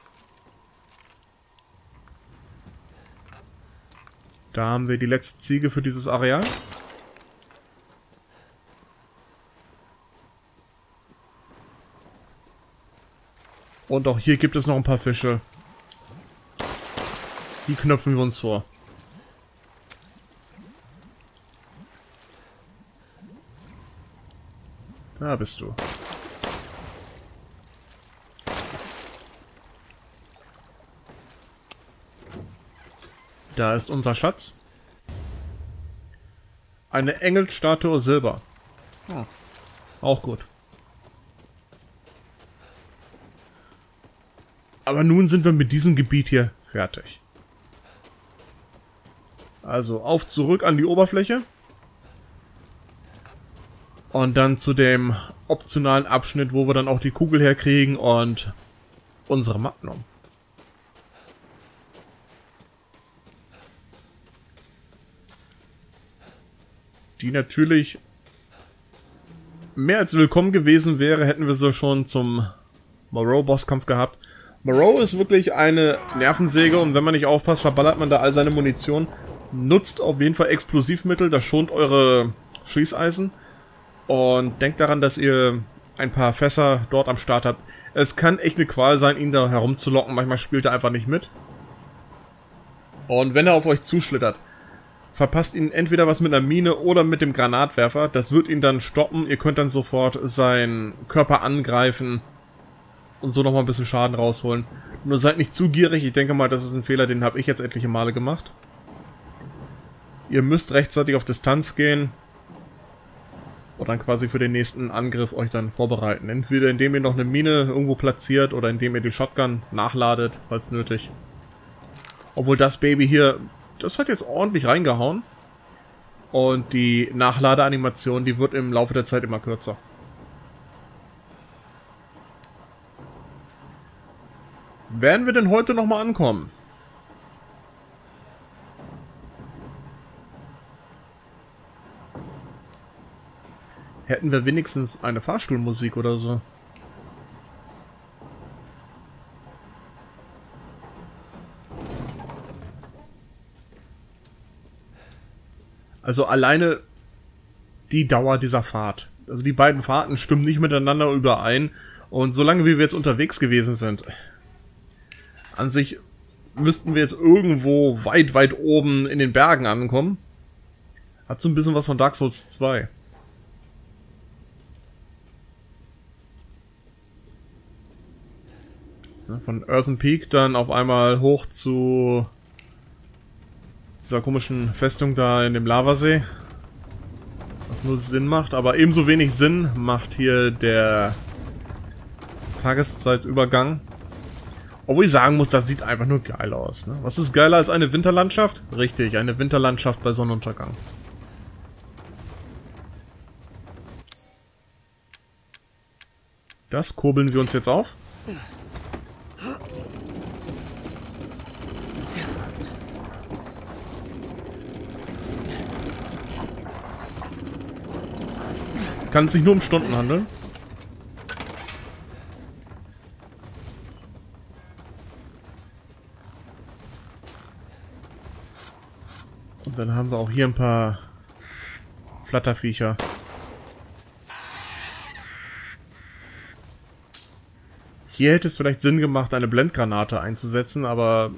Da haben wir die letzte Ziege für dieses Areal. Und auch hier gibt es noch ein paar Fische. Die knöpfen wir uns vor. Da bist du. Da ist unser Schatz. Eine Engelstatue Silber. Oh. Auch gut. Aber nun sind wir mit diesem Gebiet hier fertig. Also auf zurück an die Oberfläche. Und dann zu dem optionalen Abschnitt, wo wir dann auch die Kugel herkriegen und unsere Magnum. Die natürlich mehr als willkommen gewesen wäre, hätten wir sie schon zum Moreau-Bosskampf gehabt. Moreau ist wirklich eine Nervensäge und wenn man nicht aufpasst, verballert man da all seine Munition. Nutzt auf jeden Fall Explosivmittel, das schont eure Schießeisen. Und denkt daran, dass ihr ein paar Fässer dort am Start habt. Es kann echt eine Qual sein, ihn da herumzulocken. Manchmal spielt er einfach nicht mit. Und wenn er auf euch zuschlittert, verpasst ihn entweder was mit einer Mine oder mit dem Granatwerfer. Das wird ihn dann stoppen. Ihr könnt dann sofort seinen Körper angreifen und so nochmal ein bisschen Schaden rausholen. Nur seid nicht zu gierig. Ich denke mal, das ist ein Fehler, den habe ich jetzt etliche Male gemacht. Ihr müsst rechtzeitig auf Distanz gehen. Und dann quasi für den nächsten Angriff euch dann vorbereiten. Entweder indem ihr noch eine Mine irgendwo platziert oder indem ihr die Shotgun nachladet, falls nötig. Obwohl das Baby hier, das hat jetzt ordentlich reingehauen. Und die Nachladeanimation, die wird im Laufe der Zeit immer kürzer. Werden wir denn heute nochmal ankommen? Hätten wir wenigstens eine Fahrstuhlmusik oder so. Also alleine die Dauer dieser Fahrt. Also die beiden Fahrten stimmen nicht miteinander überein. Und solange wie wir jetzt unterwegs gewesen sind, an sich müssten wir jetzt irgendwo weit, weit oben in den Bergen ankommen. Hat so ein bisschen was von Dark Souls zwei. Von Earthen Peak dann auf einmal hoch zu dieser komischen Festung da in dem Lavasee. Was nur Sinn macht, aber ebenso wenig Sinn macht hier der Tageszeitübergang. Obwohl ich sagen muss, das sieht einfach nur geil aus. Ne? Was ist geiler als eine Winterlandschaft? Richtig, eine Winterlandschaft bei Sonnenuntergang. Das kurbeln wir uns jetzt auf. Kann es sich nur um Stunden handeln. Und dann haben wir auch hier ein paar Flatterviecher. Hier hätte es vielleicht Sinn gemacht, eine Blendgranate einzusetzen, aber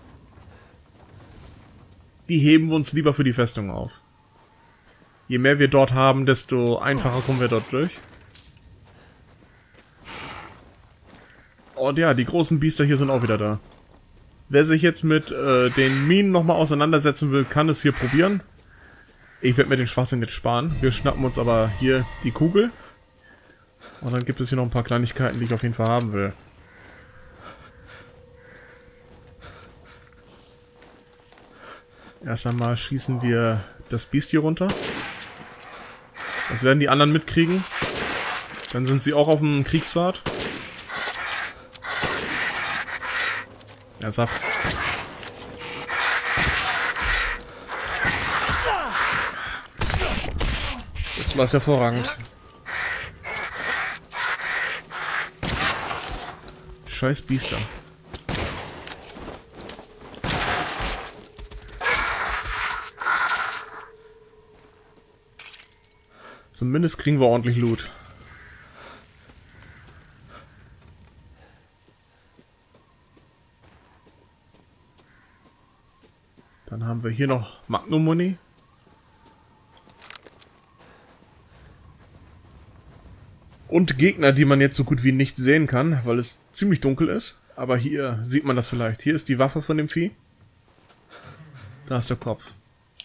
die heben wir uns lieber für die Festung auf. Je mehr wir dort haben, desto einfacher kommen wir dort durch. Und ja, die großen Biester hier sind auch wieder da. Wer sich jetzt mit äh, den Minen nochmal auseinandersetzen will, kann es hier probieren. Ich werde mir den Schwachsinn jetzt sparen. Wir schnappen uns aber hier die Kugel. Und dann gibt es hier noch ein paar Kleinigkeiten, die ich auf jeden Fall haben will. Erst einmal schießen wir das Biest hier runter. Das werden die anderen mitkriegen. Dann sind sie auch auf dem Kriegsfahrt. Ernsthaft. Das läuft hervorragend. Scheiß Biester. Zumindest kriegen wir ordentlich Loot. Dann haben wir hier noch Magnum Money. Und Gegner, die man jetzt so gut wie nicht sehen kann, weil es ziemlich dunkel ist. Aber hier sieht man das vielleicht. Hier ist die Waffe von dem Vieh. Da ist der Kopf.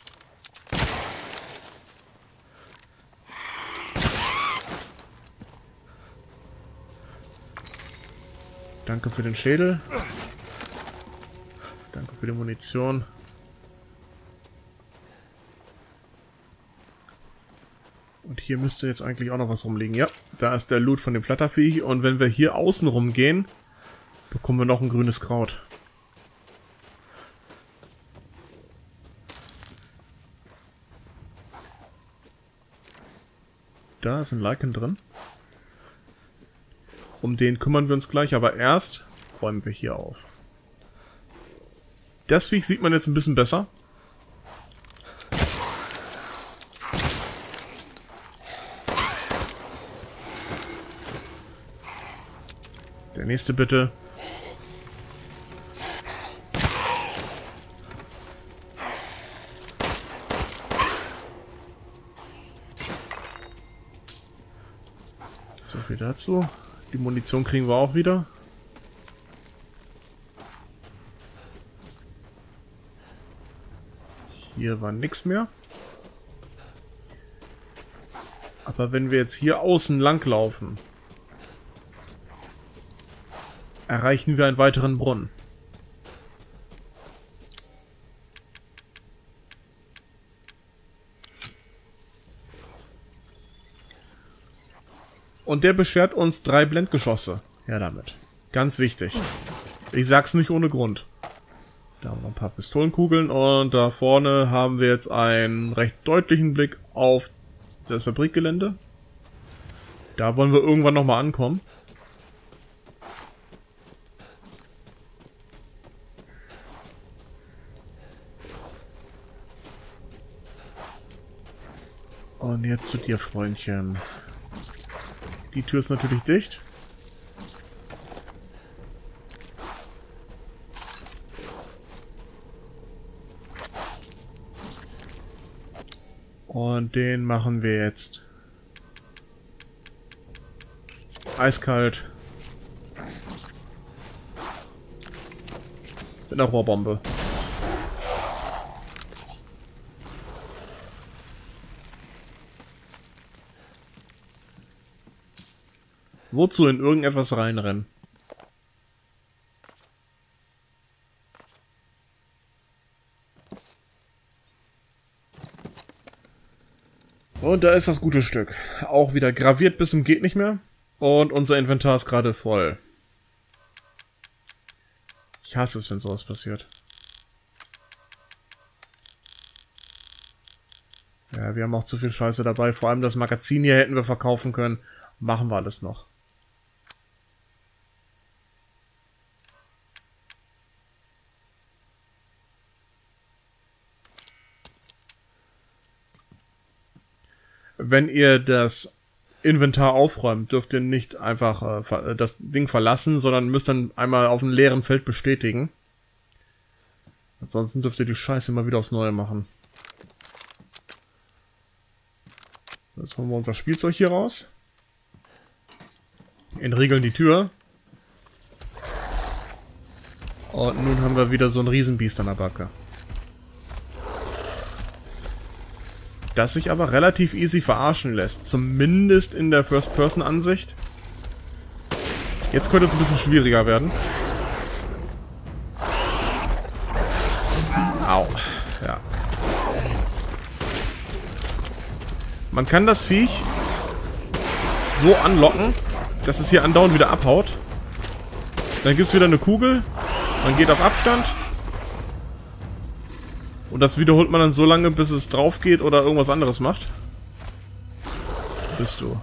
Danke für den Schädel. Danke für die Munition. Und hier müsste jetzt eigentlich auch noch was rumliegen. Ja, da ist der Loot von dem Flatterviech. Und wenn wir hier außen rumgehen, bekommen wir noch ein grünes Kraut. Da ist ein Lichen drin. Um den kümmern wir uns gleich, aber erst räumen wir hier auf. Das Viech sieht man jetzt ein bisschen besser. Der nächste bitte. So viel dazu. Die Munition kriegen wir auch wieder. Hier war nichts mehr. Aber wenn wir jetzt hier außen lang laufen, erreichen wir einen weiteren Brunnen. Und der beschert uns drei Blendgeschosse. Ja, damit. Ganz wichtig. Ich sag's nicht ohne Grund. Da haben wir noch ein paar Pistolenkugeln und da vorne haben wir jetzt einen recht deutlichen Blick auf das Fabrikgelände. Da wollen wir irgendwann nochmal ankommen. Und jetzt zu dir, Freundchen. Die Tür ist natürlich dicht. Und den machen wir jetzt eiskalt mit einer Rohrbombe. Wozu in irgendetwas reinrennen? Und da ist das gute Stück. Auch wieder graviert bis zum geht nicht mehr. Und unser Inventar ist gerade voll. Ich hasse es, wenn sowas passiert. Ja, wir haben auch zu viel Scheiße dabei. Vor allem das Magazin hier hätten wir verkaufen können. Machen wir alles noch. Wenn ihr das Inventar aufräumt, dürft ihr nicht einfach äh, das Ding verlassen, sondern müsst dann einmal auf einem leeren Feld bestätigen. Ansonsten dürft ihr die Scheiße immer wieder aufs Neue machen. Jetzt holen wir unser Spielzeug hier raus. Entriegeln die Tür. Und nun haben wir wieder so ein Riesenbiest an der Backe. Das sich aber relativ easy verarschen lässt. Zumindest in der First-Person-Ansicht. Jetzt könnte es ein bisschen schwieriger werden. Au. Ja. Man kann das Viech so anlocken, dass es hier andauernd wieder abhaut. Dann gibt es wieder eine Kugel. Man geht auf Abstand. Und das wiederholt man dann so lange, bis es drauf geht oder irgendwas anderes macht. Bist du.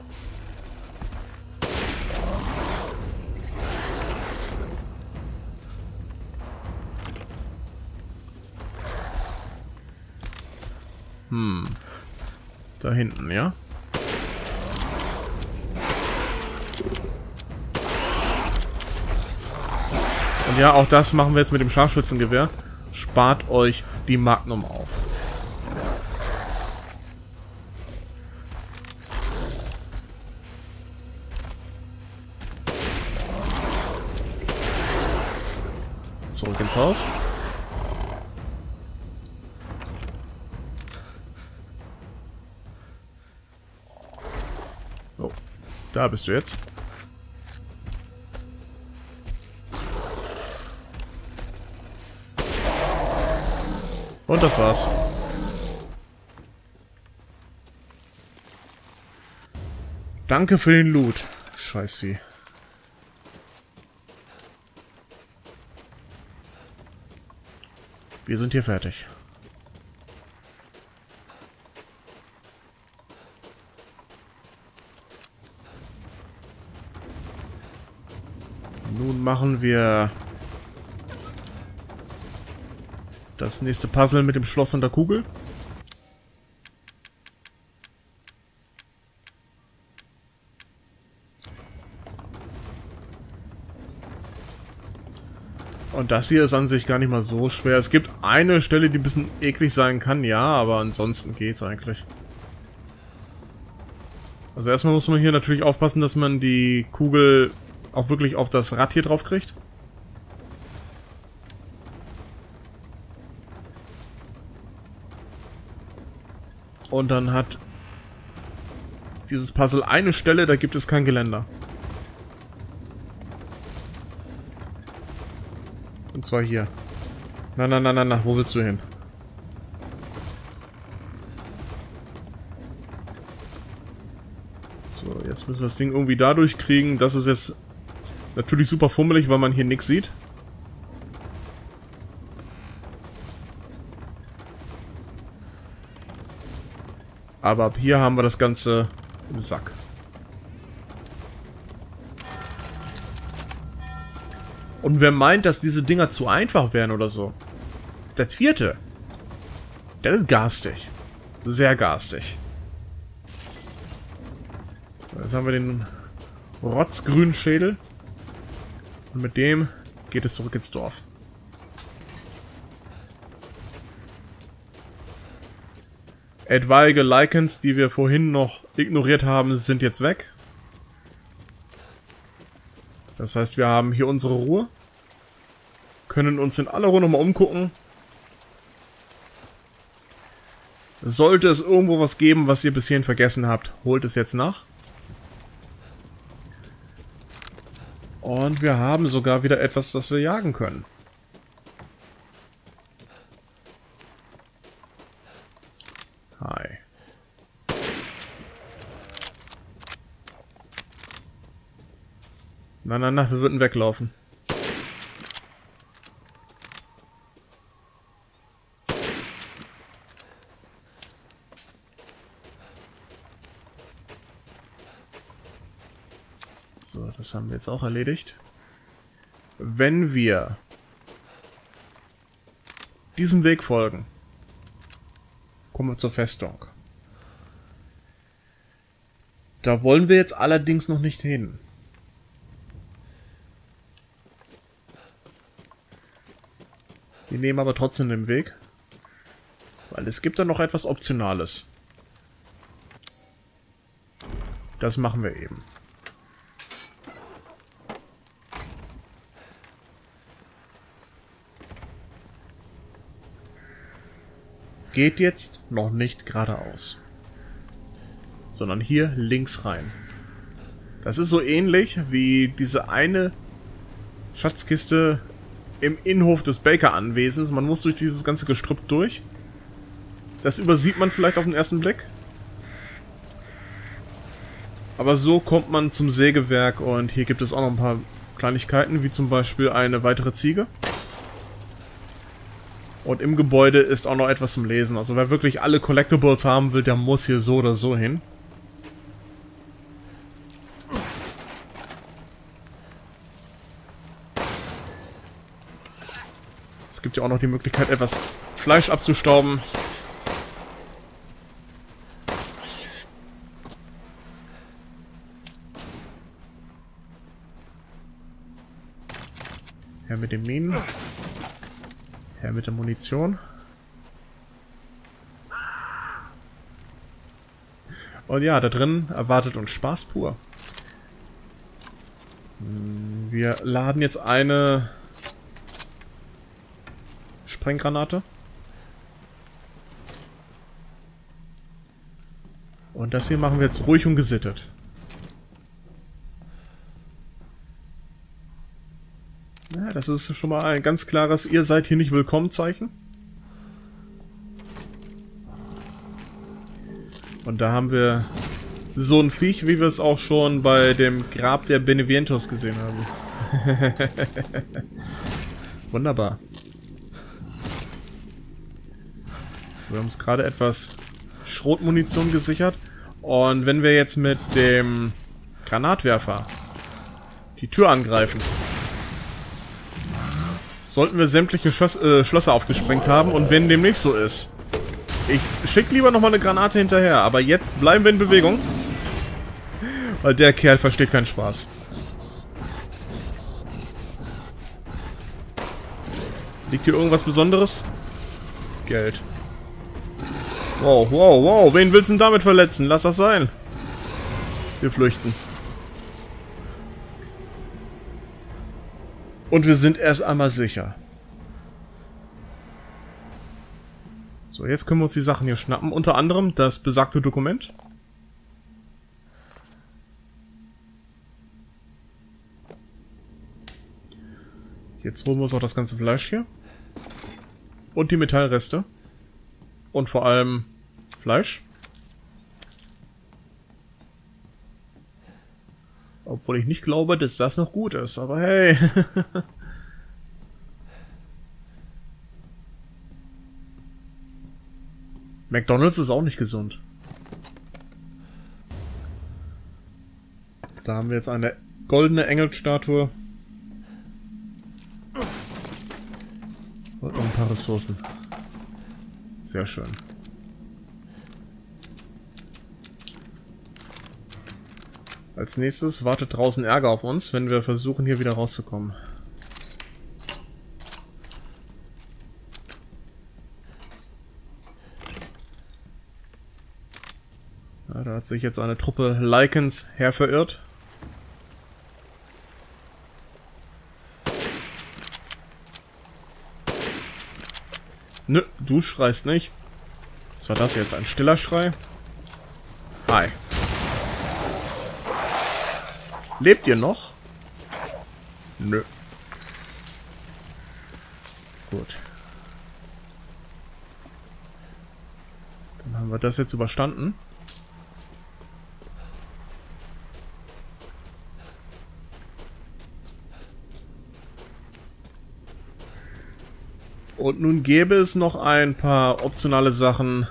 Hm. Da hinten, ja? Und ja, auch das machen wir jetzt mit dem Scharfschützengewehr. Spart euch die Magnum auf. Zurück ins Haus. Oh, da bist du jetzt. Und das war's. Danke für den Loot. Scheißvieh. Wir sind hier fertig. Nun machen wir das nächste Puzzle mit dem Schloss und der Kugel. Und das hier ist an sich gar nicht mal so schwer. Es gibt eine Stelle, die ein bisschen eklig sein kann, ja, aber ansonsten geht's eigentlich. Also erstmal muss man hier natürlich aufpassen, dass man die Kugel auch wirklich auf das Rad hier drauf kriegt. Und dann hat dieses Puzzle eine Stelle, da gibt es kein Geländer. Und zwar hier. Na, na, na, na, na, wo willst du hin? So, jetzt müssen wir das Ding irgendwie dadurch kriegen. Das ist jetzt natürlich super fummelig, weil man hier nichts sieht. Aber ab hier haben wir das Ganze im Sack. Und wer meint, dass diese Dinger zu einfach wären oder so? Der vierte. Der ist garstig. Sehr garstig. Jetzt haben wir den rotzgrünen Schädel. Und mit dem geht es zurück ins Dorf. Etwaige Lycans, die wir vorhin noch ignoriert haben, sind jetzt weg. Das heißt, wir haben hier unsere Ruhe. Können uns in aller Ruhe nochmal umgucken. Sollte es irgendwo was geben, was ihr bis hierhin vergessen habt, holt es jetzt nach. Und wir haben sogar wieder etwas, das wir jagen können. Hi. Na, na, na, wir würden weglaufen. So, das haben wir jetzt auch erledigt. Wenn wir diesem Weg folgen, kommen wir zur Festung. Da wollen wir jetzt allerdings noch nicht hin. Wir nehmen aber trotzdem den Weg, weil es gibt da noch etwas Optionales. Das machen wir eben. Geht jetzt noch nicht geradeaus, sondern hier links rein. Das ist so ähnlich wie diese eine Schatzkiste im Innenhof des Baker-Anwesens. Man muss durch dieses ganze Gestrüpp durch. Das übersieht man vielleicht auf den ersten Blick. Aber so kommt man zum Sägewerk und hier gibt es auch noch ein paar Kleinigkeiten, wie zum Beispiel eine weitere Ziege. Und im Gebäude ist auch noch etwas zum Lesen. Also wer wirklich alle Collectibles haben will, der muss hier so oder so hin. Es gibt ja auch noch die Möglichkeit, etwas Fleisch abzustauben. Her mit den Minen. Her mit der Munition. Und ja, da drin erwartet uns Spaß pur. Wir laden jetzt eine Sprenggranate. Und das hier machen wir jetzt ruhig und gesittet. Ja, das ist schon mal ein ganz klares "Ihr seid hier nicht willkommen" Zeichen. Und da haben wir so ein Viech, wie wir es auch schon bei dem Grab der Benevientos gesehen haben. Wunderbar. Wir haben uns gerade etwas Schrotmunition gesichert. Und wenn wir jetzt mit dem Granatwerfer die Tür angreifen, sollten wir sämtliche Schloss, äh, Schlösser aufgesprengt haben. Und wenn dem nicht so ist, ich schicke lieber nochmal eine Granate hinterher. Aber jetzt bleiben wir in Bewegung. Weil der Kerl versteht keinen Spaß. Liegt hier irgendwas Besonderes? Geld. Wow, wow, wow. Wen willst du denn damit verletzen? Lass das sein. Wir flüchten. Und wir sind erst einmal sicher. So, jetzt können wir uns die Sachen hier schnappen. Unter anderem das besagte Dokument. Jetzt holen wir uns auch das ganze Fleisch hier. Und die Metallreste. Und vor allem Fleisch. Obwohl ich nicht glaube, dass das noch gut ist. Aber hey. McDonald's ist auch nicht gesund. Da haben wir jetzt eine goldene Engelstatue. Und noch ein paar Ressourcen. Sehr schön. Als nächstes wartet draußen Ärger auf uns, wenn wir versuchen, hier wieder rauszukommen. Ja, da hat sich jetzt eine Truppe Lycans her verirrt. Nö, du schreist nicht. Was war das jetzt? Ein stiller Schrei? Hi. Lebt ihr noch? Nö. Gut. Dann haben wir das jetzt überstanden. Und nun gäbe es noch ein paar optionale Sachen,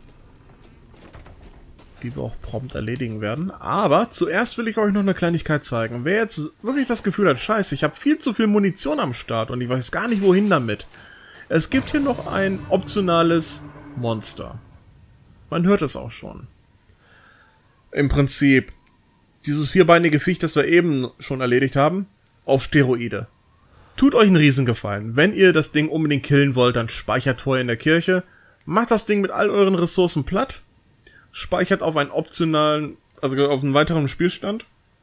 die wir auch prompt erledigen werden. Aber zuerst will ich euch noch eine Kleinigkeit zeigen. Wer jetzt wirklich das Gefühl hat, scheiße, ich habe viel zu viel Munition am Start und ich weiß gar nicht, wohin damit. Es gibt hier noch ein optionales Monster. Man hört es auch schon. Im Prinzip dieses vierbeinige Viech, das wir eben schon erledigt haben, auf Steroide. Tut euch einen Riesengefallen. Wenn ihr das Ding unbedingt killen wollt, dann speichert vorher in der Kirche. Macht das Ding mit all euren Ressourcen platt. Speichert auf einen optionalen, also auf einen weiteren Spielstand.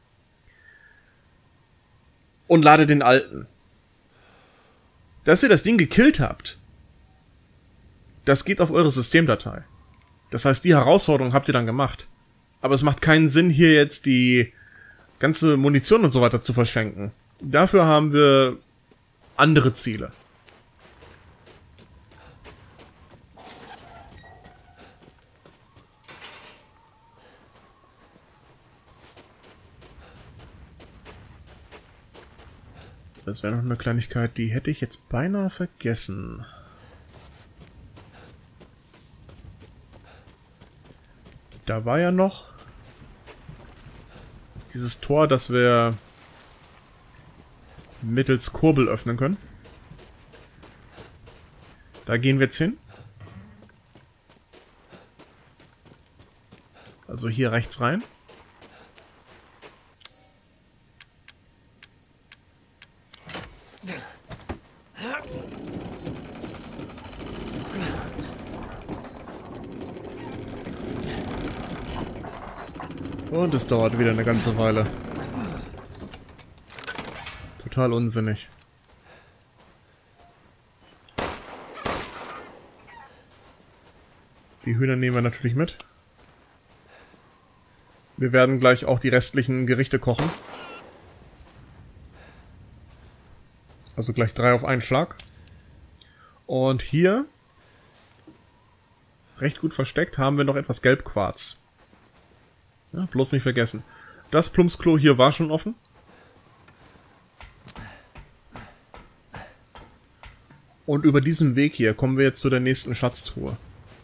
Und ladet den alten. Dass ihr das Ding gekillt habt, das geht auf eure Systemdatei. Das heißt, die Herausforderung habt ihr dann gemacht. Aber es macht keinen Sinn, hier jetzt die ganze Munition und so weiter zu verschenken. Dafür haben wir andere Ziele. Das wäre noch eine Kleinigkeit, die hätte ich jetzt beinahe vergessen. Da war ja noch dieses Tor, das wir mittels Kurbel öffnen können. Da gehen wir jetzt hin. Also hier rechts rein. Und es dauert wieder eine ganze Weile. Total unsinnig. Die Hühner nehmen wir natürlich mit. Wir werden gleich auch die restlichen Gerichte kochen. Also gleich drei auf einen Schlag. Und hier, recht gut versteckt, haben wir noch etwas Gelbquarz. Ja, bloß nicht vergessen. Das Plumpsklo hier war schon offen. Und über diesen Weg hier kommen wir jetzt zu der nächsten Schatztruhe.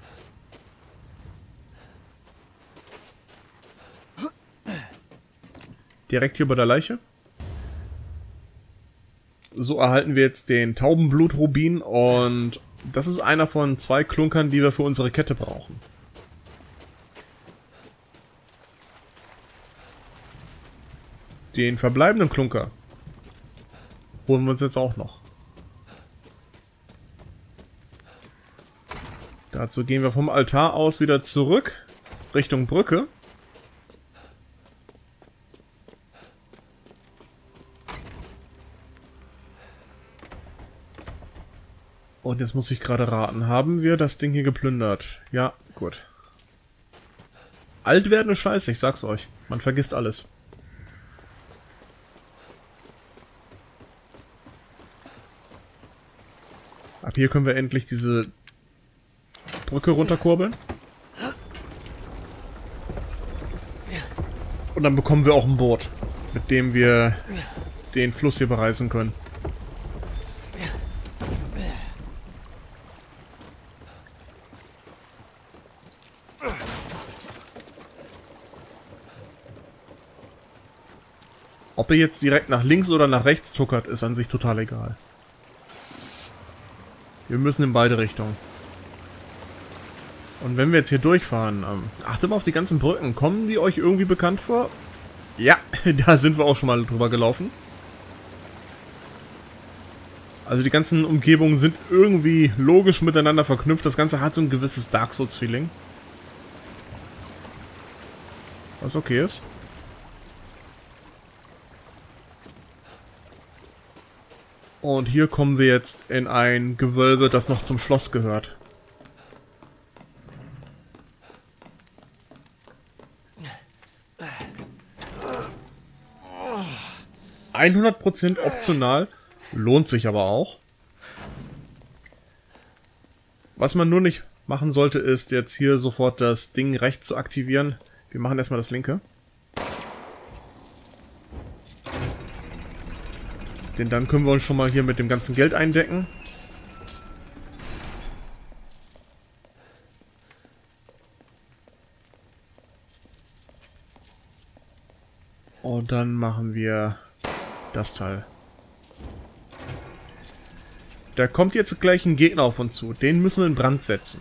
Direkt hier bei der Leiche. So erhalten wir jetzt den Taubenblutrubin und das ist einer von zwei Klunkern, die wir für unsere Kette brauchen. Den verbleibenden Klunker holen wir uns jetzt auch noch. Dazu gehen wir vom Altar aus wieder zurück Richtung Brücke. Und jetzt muss ich gerade raten, haben wir das Ding hier geplündert? Ja, gut. Alt werden ist scheiße, ich sag's euch. Man vergisst alles. Ab hier können wir endlich diese Brücke runterkurbeln. Und dann bekommen wir auch ein Boot, mit dem wir den Fluss hier bereisen können. Ob ihr jetzt direkt nach links oder nach rechts tuckert, ist an sich total egal. Wir müssen in beide Richtungen. Und wenn wir jetzt hier durchfahren, ähm, achtet mal auf die ganzen Brücken. Kommen die euch irgendwie bekannt vor? Ja, da sind wir auch schon mal drüber gelaufen. Also die ganzen Umgebungen sind irgendwie logisch miteinander verknüpft. Das Ganze hat so ein gewisses Dark Souls-Feeling. Was okay ist. Und hier kommen wir jetzt in ein Gewölbe, das noch zum Schloss gehört. hundert Prozent optional, lohnt sich aber auch. Was man nur nicht machen sollte, ist jetzt hier sofort das Ding rechts zu aktivieren. Wir machen erstmal das linke. Denn dann können wir uns schon mal hier mit dem ganzen Geld eindecken. Und dann machen wir das Teil. Da kommt jetzt gleich ein Gegner auf uns zu. Den müssen wir in Brand setzen.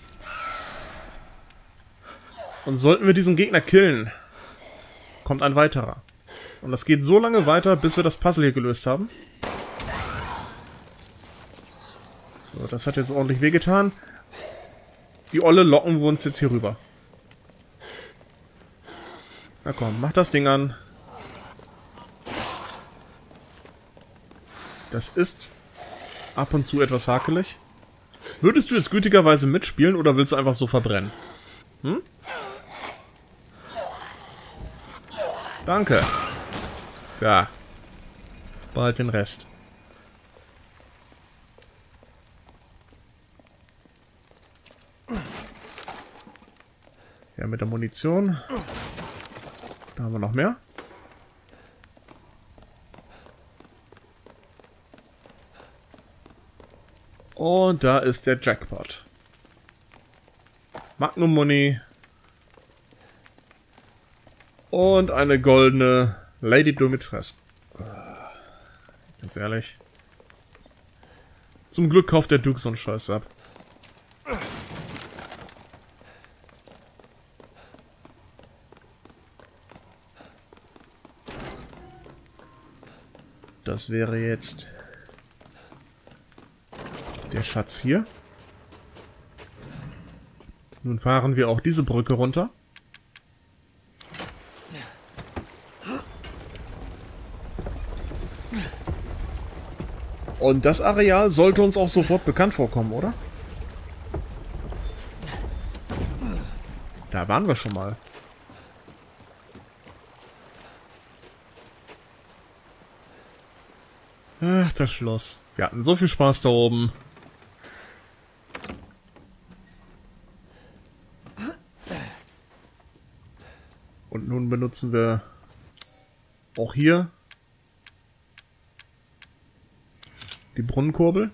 Und sollten wir diesen Gegner killen, kommt ein weiterer. Und das geht so lange weiter, bis wir das Puzzle hier gelöst haben. So, das hat jetzt ordentlich wehgetan. Die Olle locken wir uns jetzt hier rüber. Na komm, mach das Ding an. Das ist ab und zu etwas hakelig. Würdest du jetzt gütigerweise mitspielen oder willst du einfach so verbrennen? Hm? Danke. Ja. Bald den Rest. Ja, mit der Munition. Da haben wir noch mehr. Und da ist der Jackpot. Magnum Money. Und eine goldene Lady Dimitrescu. Ganz ehrlich. Zum Glück kauft der Duke so einen Scheiß ab. Das wäre jetzt der Schatz hier. Nun fahren wir auch diese Brücke runter. Und das Areal sollte uns auch sofort bekannt vorkommen, oder? Da waren wir schon mal. Ach, das Schloss. Wir hatten so viel Spaß da oben. Und nun benutzen wir auch hier die Brunnenkurbel.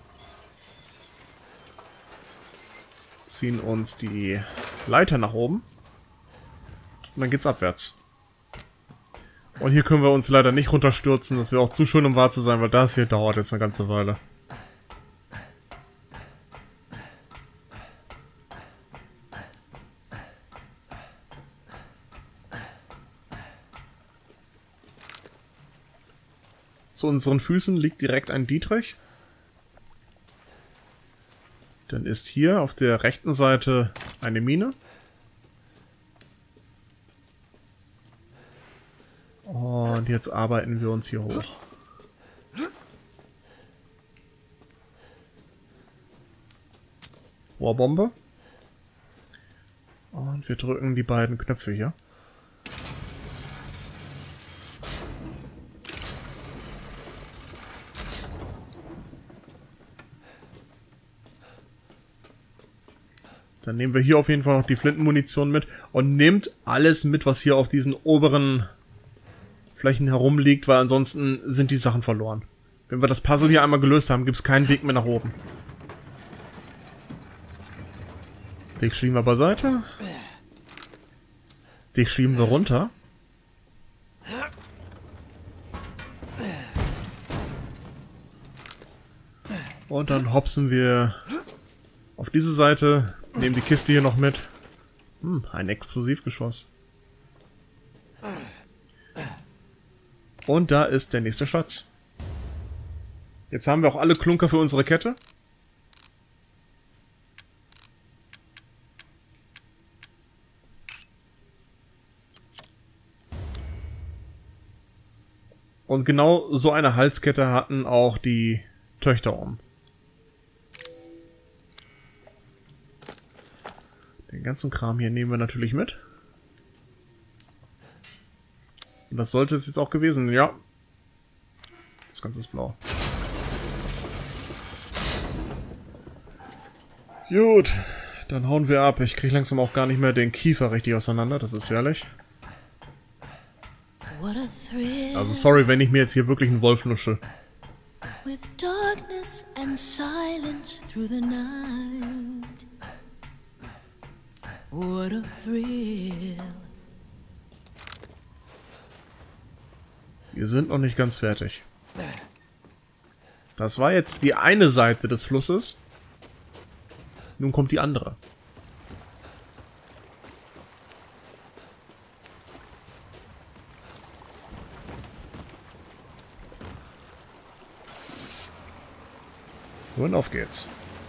Ziehen uns die Leiter nach oben. Und dann geht's abwärts. Und hier können wir uns leider nicht runterstürzen. Das wäre auch zu schön, um wahr zu sein, weil das hier dauert jetzt eine ganze Weile. Zu unseren Füßen liegt direkt ein Dietrich. Dann ist hier auf der rechten Seite eine Mine. Und jetzt arbeiten wir uns hier hoch. Rohrbombe. Und wir drücken die beiden Knöpfe hier. Dann nehmen wir hier auf jeden Fall noch die Flintenmunition mit und nehmt alles mit, was hier auf diesen oberen Flächen herumliegt, weil ansonsten sind die Sachen verloren. Wenn wir das Puzzle hier einmal gelöst haben, gibt es keinen Weg mehr nach oben. Dich schieben wir beiseite. Dich schieben wir runter. Und dann hopsen wir auf diese Seite. Nehmen die Kiste hier noch mit. Hm, ein Explosivgeschoss. Und da ist der nächste Schatz. Jetzt haben wir auch alle Klunker für unsere Kette. Und genau so eine Halskette hatten auch die Töchter um. Den ganzen Kram hier nehmen wir natürlich mit. Und das sollte es jetzt auch gewesen sein. Ja. Das Ganze ist blau. Gut. Dann hauen wir ab. Ich kriege langsam auch gar nicht mehr den Kiefer richtig auseinander. Das ist herrlich. Also sorry, wenn ich mir jetzt hier wirklich einen Wolf nusche. With darkness and silence through the night. What a thrill. Wir sind noch nicht ganz fertig. Das war jetzt die eine Seite des Flusses. Nun kommt die andere. Und auf geht's.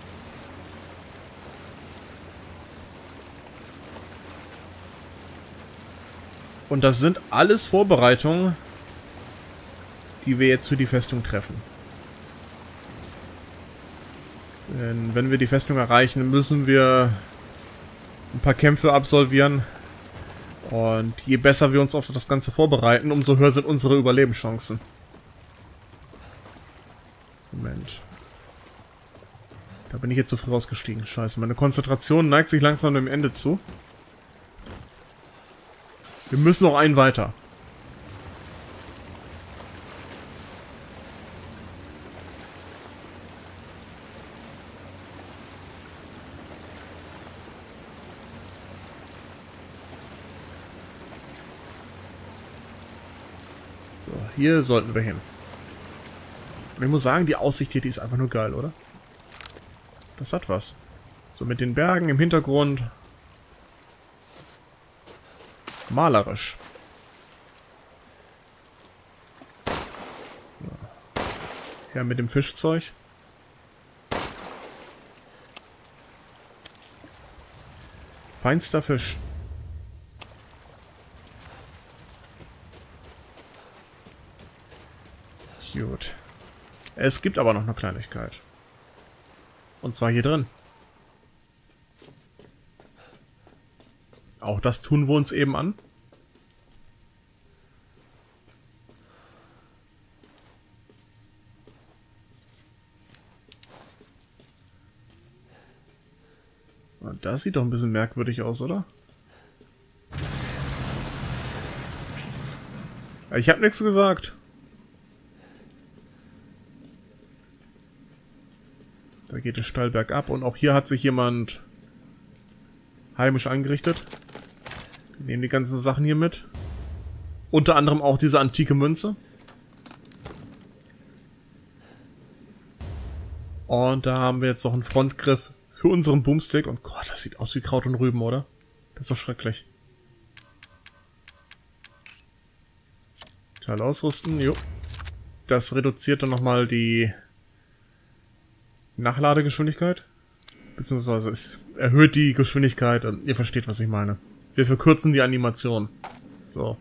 Und das sind alles Vorbereitungen, die wir jetzt für die Festung treffen. Denn wenn wir die Festung erreichen, müssen wir ein paar Kämpfe absolvieren. Und je besser wir uns auf das Ganze vorbereiten, umso höher sind unsere Überlebenschancen. Moment. Da bin ich jetzt zu früh ausgestiegen. Scheiße, meine Konzentration neigt sich langsam dem Ende zu. Wir müssen noch einen weiter. So, hier sollten wir hin. Und ich muss sagen, die Aussicht hier, die ist einfach nur geil, oder? Das hat was. So mit den Bergen im Hintergrund. Malerisch. Ja, mit dem Fischzeug. Feinster Fisch. Gut. Es gibt aber noch eine Kleinigkeit. Und zwar hier drin. Auch das tun wir uns eben an. Und das sieht doch ein bisschen merkwürdig aus, oder? Ich habe nichts gesagt. Da geht es steil bergab und auch hier hat sich jemand heimisch eingerichtet. Wir nehmen die ganzen Sachen hier mit. Unter anderem auch diese antike Münze. Und da haben wir jetzt noch einen Frontgriff für unseren Boomstick. Und Gott, das sieht aus wie Kraut und Rüben, oder? Das ist doch schrecklich. Teil ausrüsten, jo. Das reduziert dann nochmal die Nachladegeschwindigkeit. Beziehungsweise es erhöht die Geschwindigkeit. Und ihr versteht, was ich meine. Wir verkürzen die Animation. So.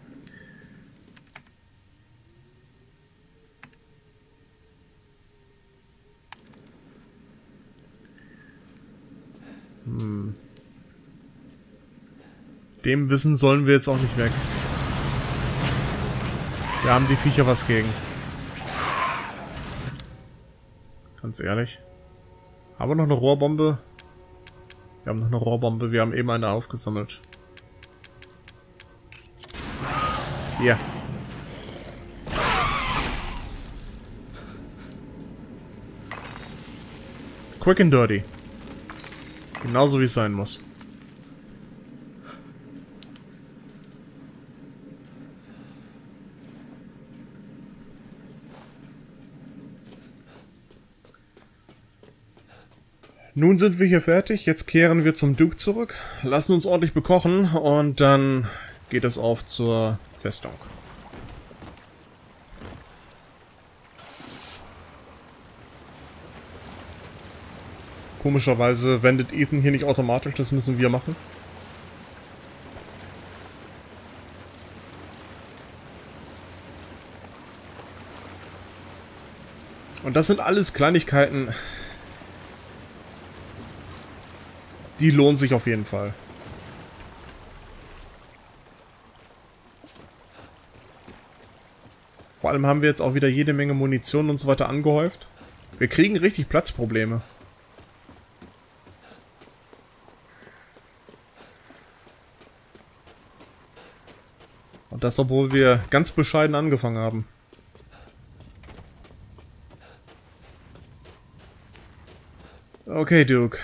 Hm. Dem Wissen sollen wir jetzt auch nicht weg. Wir haben die Viecher was gegen. Ganz ehrlich. Haben wir noch eine Rohrbombe? Wir haben noch eine Rohrbombe. Wir haben eben eine aufgesammelt. Hier. Quick and dirty. Genauso wie es sein muss. Nun sind wir hier fertig, jetzt kehren wir zum Duke zurück, lassen uns ordentlich bekochen und dann geht es auf zur Festung. Komischerweise wendet Ethan hier nicht automatisch, das müssen wir machen. Und das sind alles Kleinigkeiten, die lohnen sich auf jeden Fall. Vor allem haben wir jetzt auch wieder jede Menge Munition und so weiter angehäuft. Wir kriegen richtig Platzprobleme. Und das, obwohl wir ganz bescheiden angefangen haben. Okay, Duke.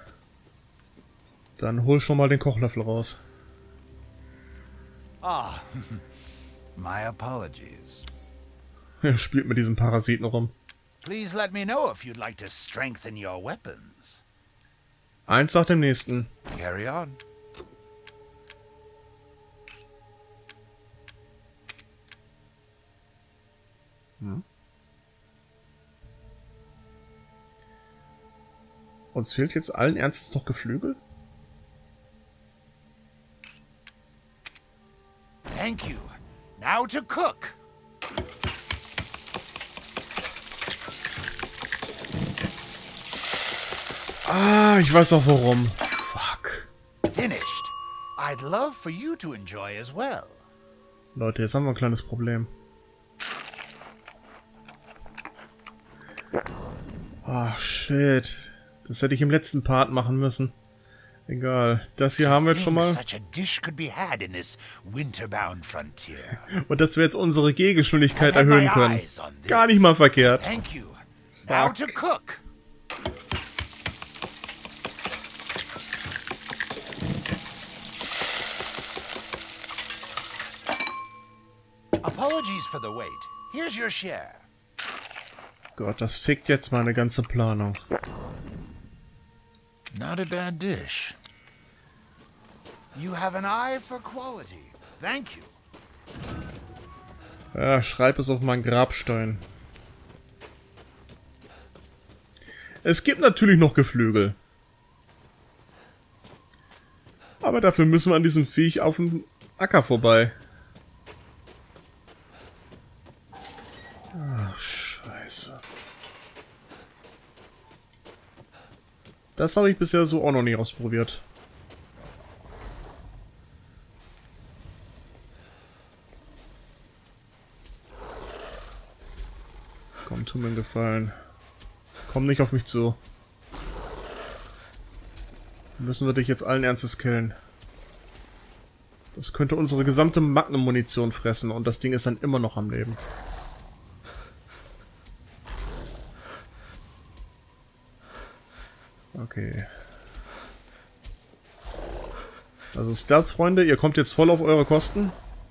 Dann hol schon mal den Kochlöffel raus. Ah, my apologies. Er spielt mit diesem Parasiten rum. Please let me know if you'd like to strengthen your weapons. Eins nach dem nächsten. Carry on. Hm. Uns fehlt jetzt allen Ernstes noch Geflügel? Thank you. Now to cook. Ah, ich weiß auch warum. Fuck. Finished. I'd love for you to enjoy as well. Leute, jetzt haben wir ein kleines Problem. Ah, shit. Das hätte ich im letzten Part machen müssen. Egal. Das hier haben wir jetzt schon mal. Such a dish could be had in this winterbound frontier. Und dass wir jetzt unsere Gehgeschwindigkeit erhöhen können. Gar nicht mal verkehrt. Thank you. Now to cook. Apologies for the wait. Here's your share. Gott, das fickt jetzt meine ganze Planung. Not a bad dish. You have an eye for quality. Thank you. Ja, schreib es auf meinen Grabstein. Es gibt natürlich noch Geflügel. Aber dafür müssen wir an diesem Viech auf dem Acker vorbei. Ach, scheiße. Das habe ich bisher so auch noch nie ausprobiert. Tu mir einen Gefallen. Komm nicht auf mich zu. Müssen wir dich jetzt allen Ernstes killen. Das könnte unsere gesamte Magnum-Munition fressen und das Ding ist dann immer noch am Leben. Okay. Also Stealth-Freunde, ihr kommt jetzt voll auf eure Kosten.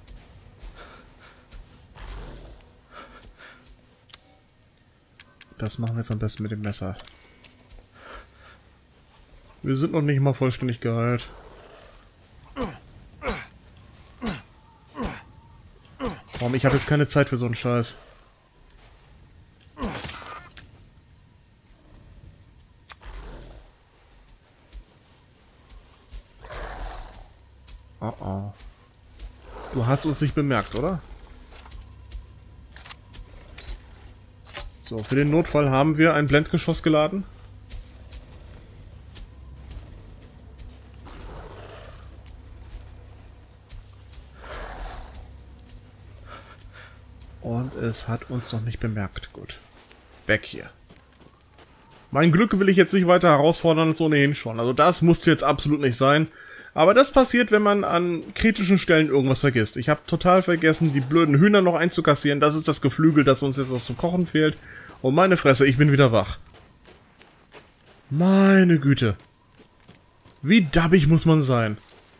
Das machen wir jetzt am besten mit dem Messer. Wir sind noch nicht mal vollständig geheilt. Warum? Ich habe jetzt keine Zeit für so einen Scheiß. Oh oh. Du hast uns nicht bemerkt, oder? So, für den Notfall haben wir ein Blendgeschoss geladen. Und es hat uns noch nicht bemerkt. Gut. Weg hier. Mein Glück will ich jetzt nicht weiter herausfordern als ohnehin schon. Also das musste jetzt absolut nicht sein. Aber das passiert, wenn man an kritischen Stellen irgendwas vergisst. Ich habe total vergessen, die blöden Hühner noch einzukassieren. Das ist das Geflügel, das uns jetzt noch zum Kochen fehlt. Und meine Fresse, ich bin wieder wach. Meine Güte. Wie dabbig muss man sein.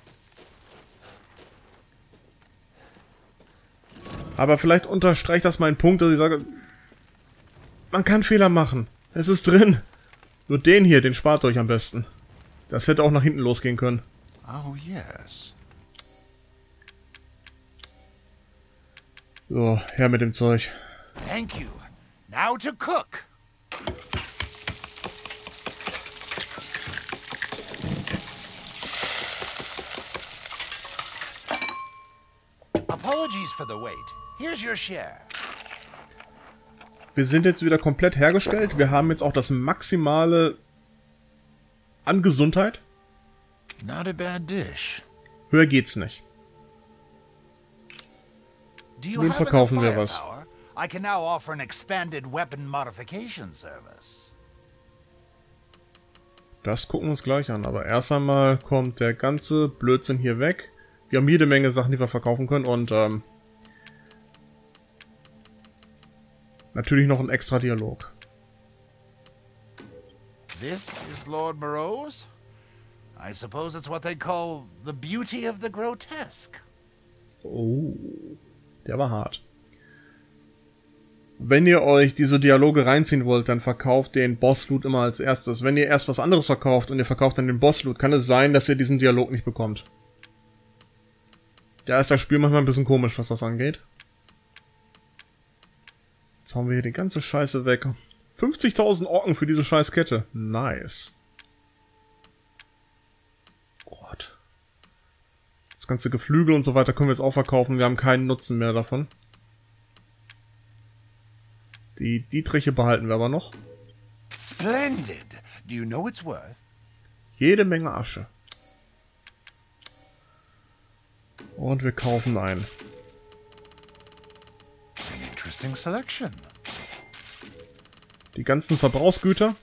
Aber vielleicht unterstreicht das meinen Punkt, dass ich sage, man kann Fehler machen. Es ist drin. Nur den hier, den spart euch am besten. Das hätte auch nach hinten losgehen können. Oh, yes. So, her mit dem Zeug. Thank you. Now to cook. Apologies for the wait. Here's your share. Wir sind jetzt wieder komplett hergestellt. Wir haben jetzt auch das Maximale an Gesundheit. Not a bad dish. Höher geht's nicht. Do you Nun have verkaufen enough wir was. firepower? I can now offer an expanded weapon modification service. Das gucken wir uns gleich an. Aber erst einmal kommt der ganze Blödsinn hier weg. Wir haben jede Menge Sachen, die wir verkaufen können. Und ähm, natürlich noch ein extra Dialog. This is Lord Moreau's? I suppose it's what they call the beauty of the grotesque. Oh, der war hart. Wenn ihr euch diese Dialoge reinziehen wollt, dann verkauft den Boss-Loot immer als erstes. Wenn ihr erst was anderes verkauft und ihr verkauft dann den Boss-Loot, kann es sein, dass ihr diesen Dialog nicht bekommt. Da ist das Spiel manchmal ein bisschen komisch, was das angeht. Jetzt hauen wir hier die ganze Scheiße weg. fünfzigtausend Orken für diese Scheißkette. Nice. Gott. Das ganze Geflügel und so weiter können wir jetzt auch verkaufen. Wir haben keinen Nutzen mehr davon. Die Dietriche behalten wir aber noch. Splendid. Do you know it's worth? Jede Menge Asche. Und wir kaufen ein. An interesting selection. Die ganzen Verbrauchsgüter.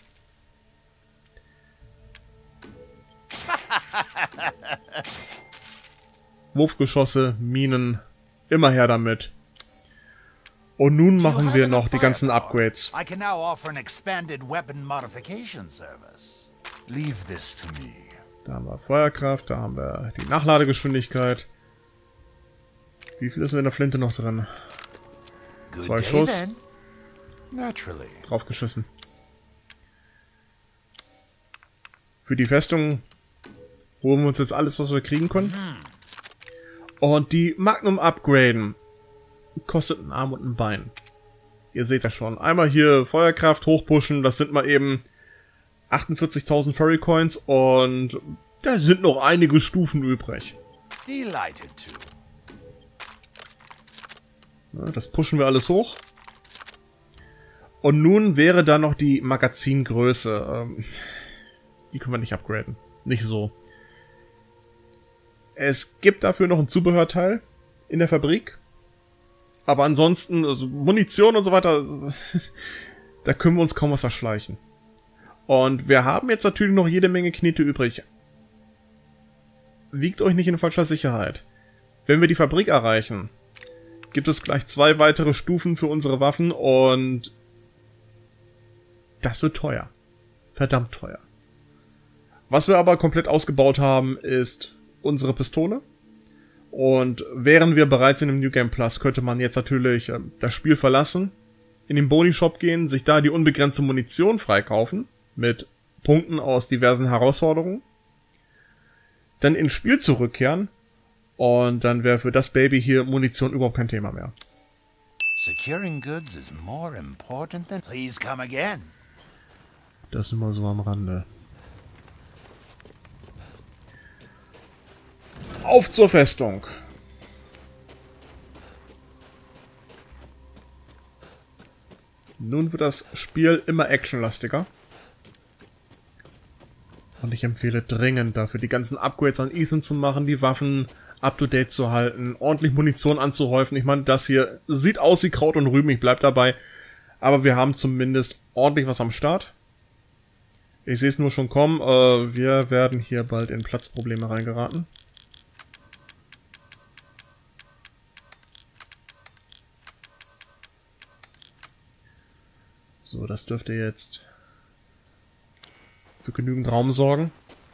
Wurfgeschosse, Minen, immer her damit. Und nun machen wir noch die ganzen Upgrades. I can now offer an expanded weapon modification service. Leave this to me. Da haben wir Feuerkraft, da haben wir die Nachladegeschwindigkeit. Wie viel ist denn in der Flinte noch drin? Good Zwei day, Schuss. then. Naturally. Draufgeschissen. Für die Festung holen wir uns jetzt alles, was wir kriegen können. Und die Magnum upgraden. Kostet einen Arm und ein Bein. Ihr seht das schon. Einmal hier Feuerkraft hochpushen. Das sind mal eben achtundvierzigtausend Furry Coins. Und da sind noch einige Stufen übrig. Delighted to. Ja, das pushen wir alles hoch. Und nun wäre da noch die Magazingröße. Ähm, die können wir nicht upgraden. Nicht so. Es gibt dafür noch ein Zubehörteil in der Fabrik. Aber ansonsten, also Munition und so weiter, Da können wir uns kaum was erschleichen. Und wir haben jetzt natürlich noch jede Menge Knete übrig. Wiegt euch nicht in falscher Sicherheit. Wenn wir die Fabrik erreichen, gibt es gleich zwei weitere Stufen für unsere Waffen und das wird teuer. Verdammt teuer. Was wir aber komplett ausgebaut haben, ist unsere Pistole. Und wären wir bereits in dem New Game Plus, könnte man jetzt natürlich äh, das Spiel verlassen, in den Boni-Shop gehen, sich da die unbegrenzte Munition freikaufen, mit Punkten aus diversen Herausforderungen, dann ins Spiel zurückkehren und dann wäre für das Baby hier Munition überhaupt kein Thema mehr. Securing goods is more important than... Please come again. Das immer so am Rande. Auf zur Festung. Nun wird das Spiel immer actionlastiger. Und ich empfehle dringend dafür, die ganzen Upgrades an Ethan zu machen, die Waffen up-to-date zu halten, ordentlich Munition anzuhäufen. Ich meine, das hier sieht aus wie Kraut und Rüben, ich bleib dabei. Aber wir haben zumindest ordentlich was am Start. Ich sehe es nur schon kommen, äh, wir werden hier bald in Platzprobleme reingeraten. So, das dürfte jetzt für genügend Raum sorgen.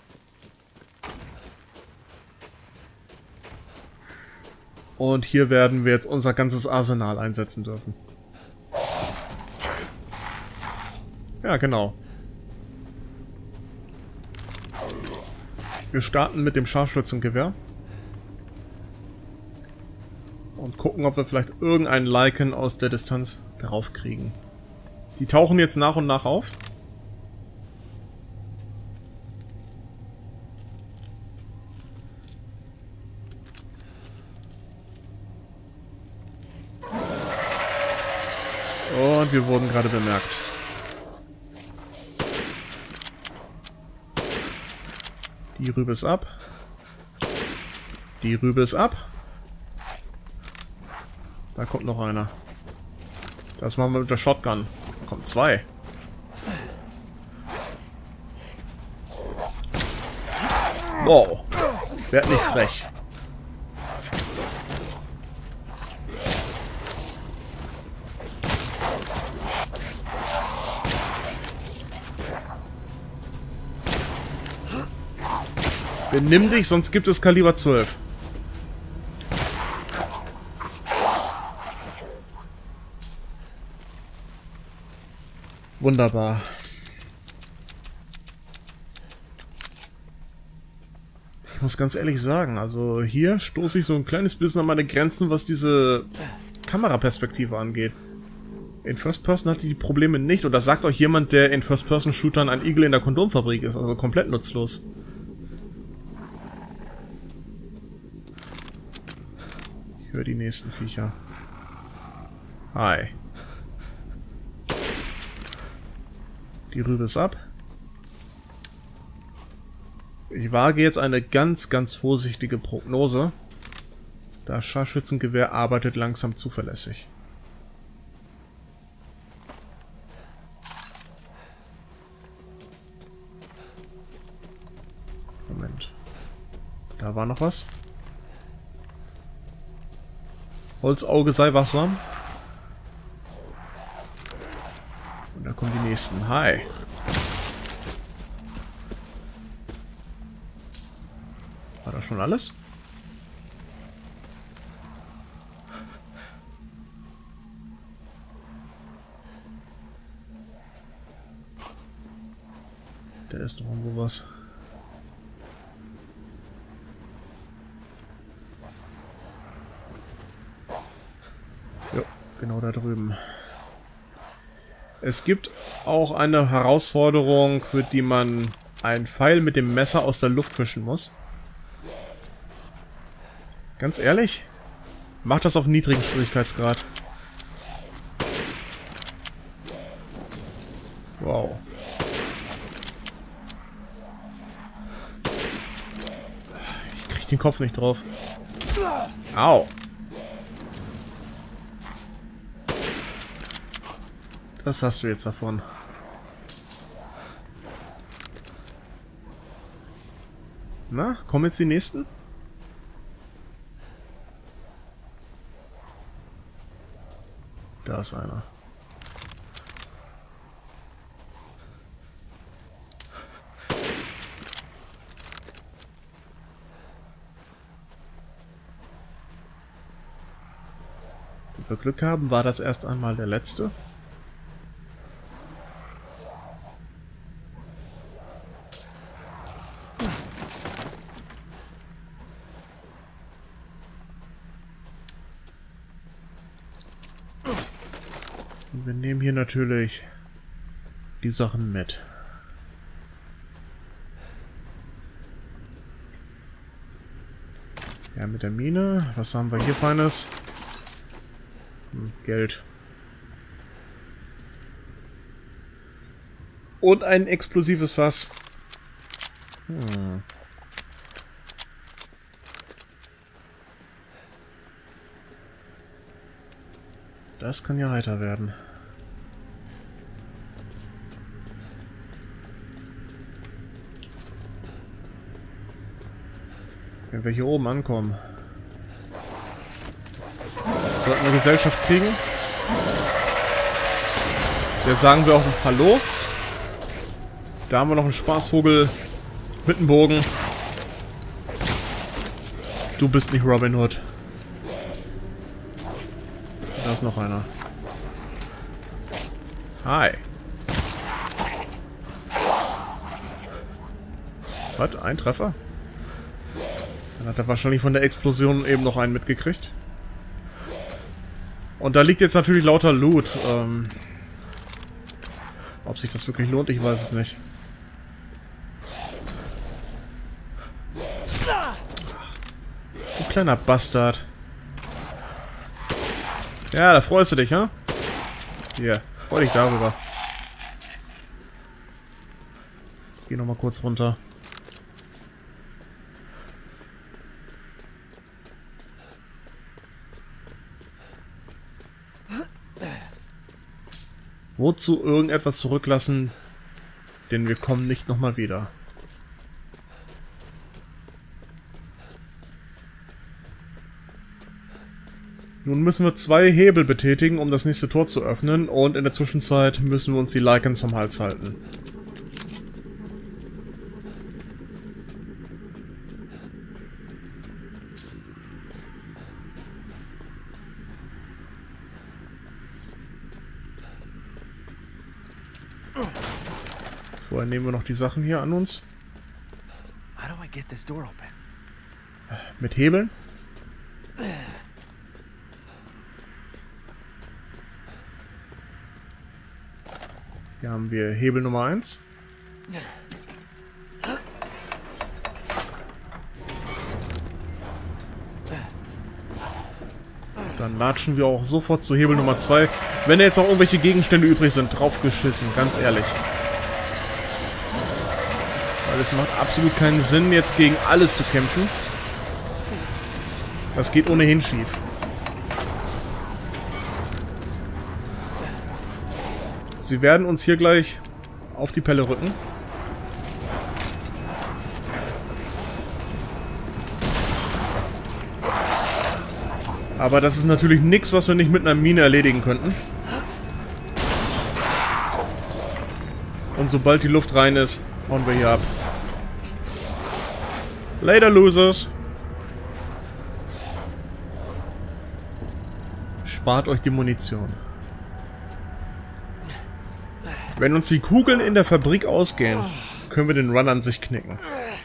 Und hier werden wir jetzt unser ganzes Arsenal einsetzen dürfen. Ja, genau. Wir starten mit dem Scharfschützengewehr. Und gucken, ob wir vielleicht irgendeinen Lycan aus der Distanz darauf kriegen. Die tauchen jetzt nach und nach auf. Und wir wurden gerade bemerkt. Die Rübe ist ab. Die Rübe ist ab. Da kommt noch einer. Das machen wir mit der Shotgun. Da kommen zwei. Wow. Werd nicht frech. Benimm dich, sonst gibt es Kaliber zwölf. Wunderbar. Ich muss ganz ehrlich sagen, also hier stoße ich so ein kleines bisschen an meine Grenzen, was diese Kameraperspektive angeht. In First Person hatte ich die Probleme nicht, und das sagt euch jemand, der in First Person Shootern ein Igel in der Kondomfabrik ist, also komplett nutzlos. Ich höre die nächsten Viecher. Hi. Die Rübe ist ab. Ich wage jetzt eine ganz, ganz vorsichtige Prognose. Das Scharfschützengewehr arbeitet langsam zuverlässig. Moment. Da war noch was. Holzauge sei wachsam. Und da kommen die nächsten. Hi. War das schon alles? Da ist doch irgendwo was. Ja, genau da drüben. Es gibt auch eine Herausforderung, für die man einen Pfeil mit dem Messer aus der Luft fischen muss. Ganz ehrlich, macht das auf niedrigen Schwierigkeitsgrad. Wow. Ich krieg den Kopf nicht drauf. Au. Was hast du jetzt davon? Na, kommen jetzt die nächsten? Da ist einer. Wenn wir Glück haben, war das erst einmal der letzte. Und wir nehmen hier natürlich die Sachen mit. Ja, mit der Mine. Was haben wir hier Feines? Hm, Geld. Und ein explosives Fass. Hm. Das kann ja heiter werden. Wenn wir hier oben ankommen, sollten wir Gesellschaft kriegen. Hier sagen wir auch noch Hallo. Da haben wir noch einen Spaßvogel mit einem Bogen. Du bist nicht Robin Hood. Da ist noch einer. Hi. Was? Ein Treffer? Dann hat er wahrscheinlich von der Explosion eben noch einen mitgekriegt. Und da liegt jetzt natürlich lauter Loot. Ähm, ob sich das wirklich lohnt, ich weiß es nicht. Ach, du kleiner Bastard. Ja, da freust du dich, ha? Hier, freu dich darüber. Geh noch mal kurz runter. Wozu irgendetwas zurücklassen, denn wir kommen nicht nochmal wieder. Nun müssen wir zwei Hebel betätigen, um das nächste Tor zu öffnen, und in der Zwischenzeit müssen wir uns die Lycans vom Hals halten. Vorher nehmen wir noch die Sachen hier an uns. How do I get this door open? Mit Hebeln. Hier haben wir Hebel Nummer eins. Dann latschen wir auch sofort zu Hebel Nummer zwei. Wenn da jetzt noch irgendwelche Gegenstände übrig sind, draufgeschissen, ganz ehrlich. Weil es macht absolut keinen Sinn, jetzt gegen alles zu kämpfen. Das geht ohnehin schief. Sie werden uns hier gleich auf die Pelle rücken. Aber das ist natürlich nichts, was wir nicht mit einer Mine erledigen könnten. Und sobald die Luft rein ist, hauen wir hier ab. Later, Losers! Spart euch die Munition. Wenn uns die Kugeln in der Fabrik ausgehen, können wir den Run an sich knicken.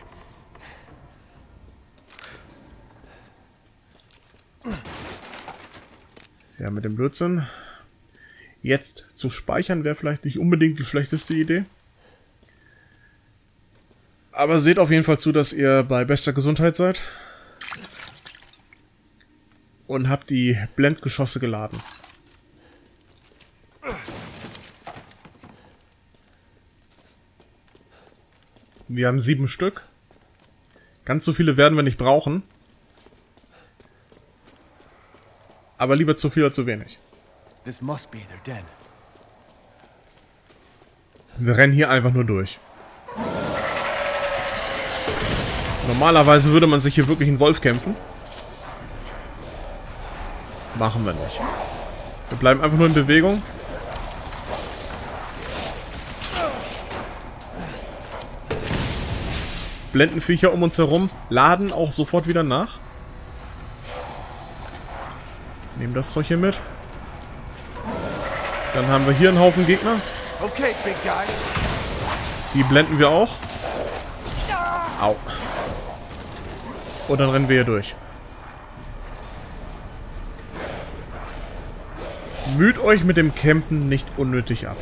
Ja, mit dem Blödsinn. Jetzt zu speichern wäre vielleicht nicht unbedingt die schlechteste Idee. Aber seht auf jeden Fall zu, dass ihr bei bester Gesundheit seid. Und habt die Blendgeschosse geladen. Wir haben sieben Stück. Ganz so viele werden wir nicht brauchen. Aber lieber zu viel als zu wenig. This must be their den. Wir rennen hier einfach nur durch. Normalerweise würde man sich hier wirklich einen Wolf kämpfen. Machen wir nicht. Wir bleiben einfach nur in Bewegung. Blenden Viecher um uns herum, laden auch sofort wieder nach. Nehmen das Zeug hier mit. Dann haben wir hier einen Haufen Gegner. Okay, big guy. Die blenden wir auch. Au. Und dann rennen wir hier durch. Müht euch mit dem Kämpfen nicht unnötig ab.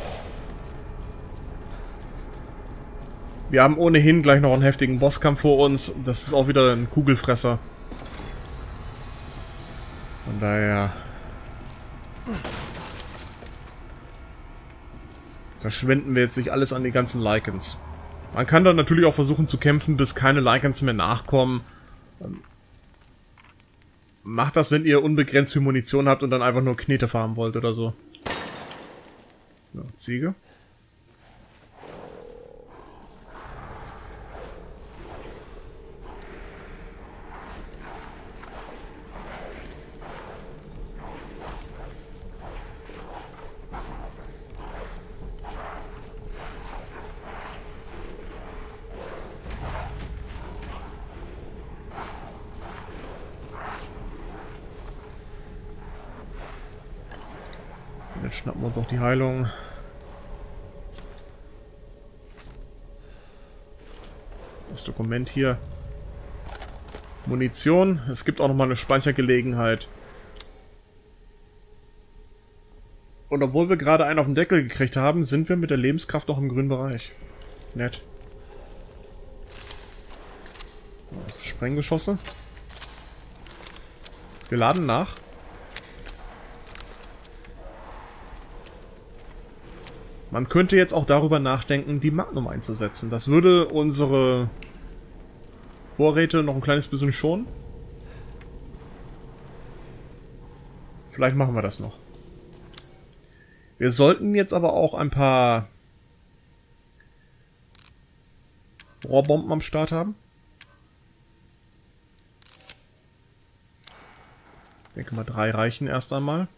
Wir haben ohnehin gleich noch einen heftigen Bosskampf vor uns. Das ist auch wieder ein Kugelfresser. Von daher verschwenden wir jetzt nicht alles an die ganzen Lycans. Man kann dann natürlich auch versuchen zu kämpfen, bis keine Lycans mehr nachkommen. Macht das, wenn ihr unbegrenzt viel Munition habt und dann einfach nur Knete farmen wollt oder so. So, Ziege. Jetzt schnappen wir uns auch die Heilung. Das Dokument hier. Munition. Es gibt auch nochmal eine Speichergelegenheit. Und obwohl wir gerade einen auf den Deckel gekriegt haben, sind wir mit der Lebenskraft noch im grünen Bereich. Nett. Sprenggeschosse. Wir laden nach. Man könnte jetzt auch darüber nachdenken, die Magnum einzusetzen. Das würde unsere Vorräte noch ein kleines bisschen schonen. Vielleicht machen wir das noch. Wir sollten jetzt aber auch ein paar Rohrbomben am Start haben. Ich denke mal, drei reichen erst einmal.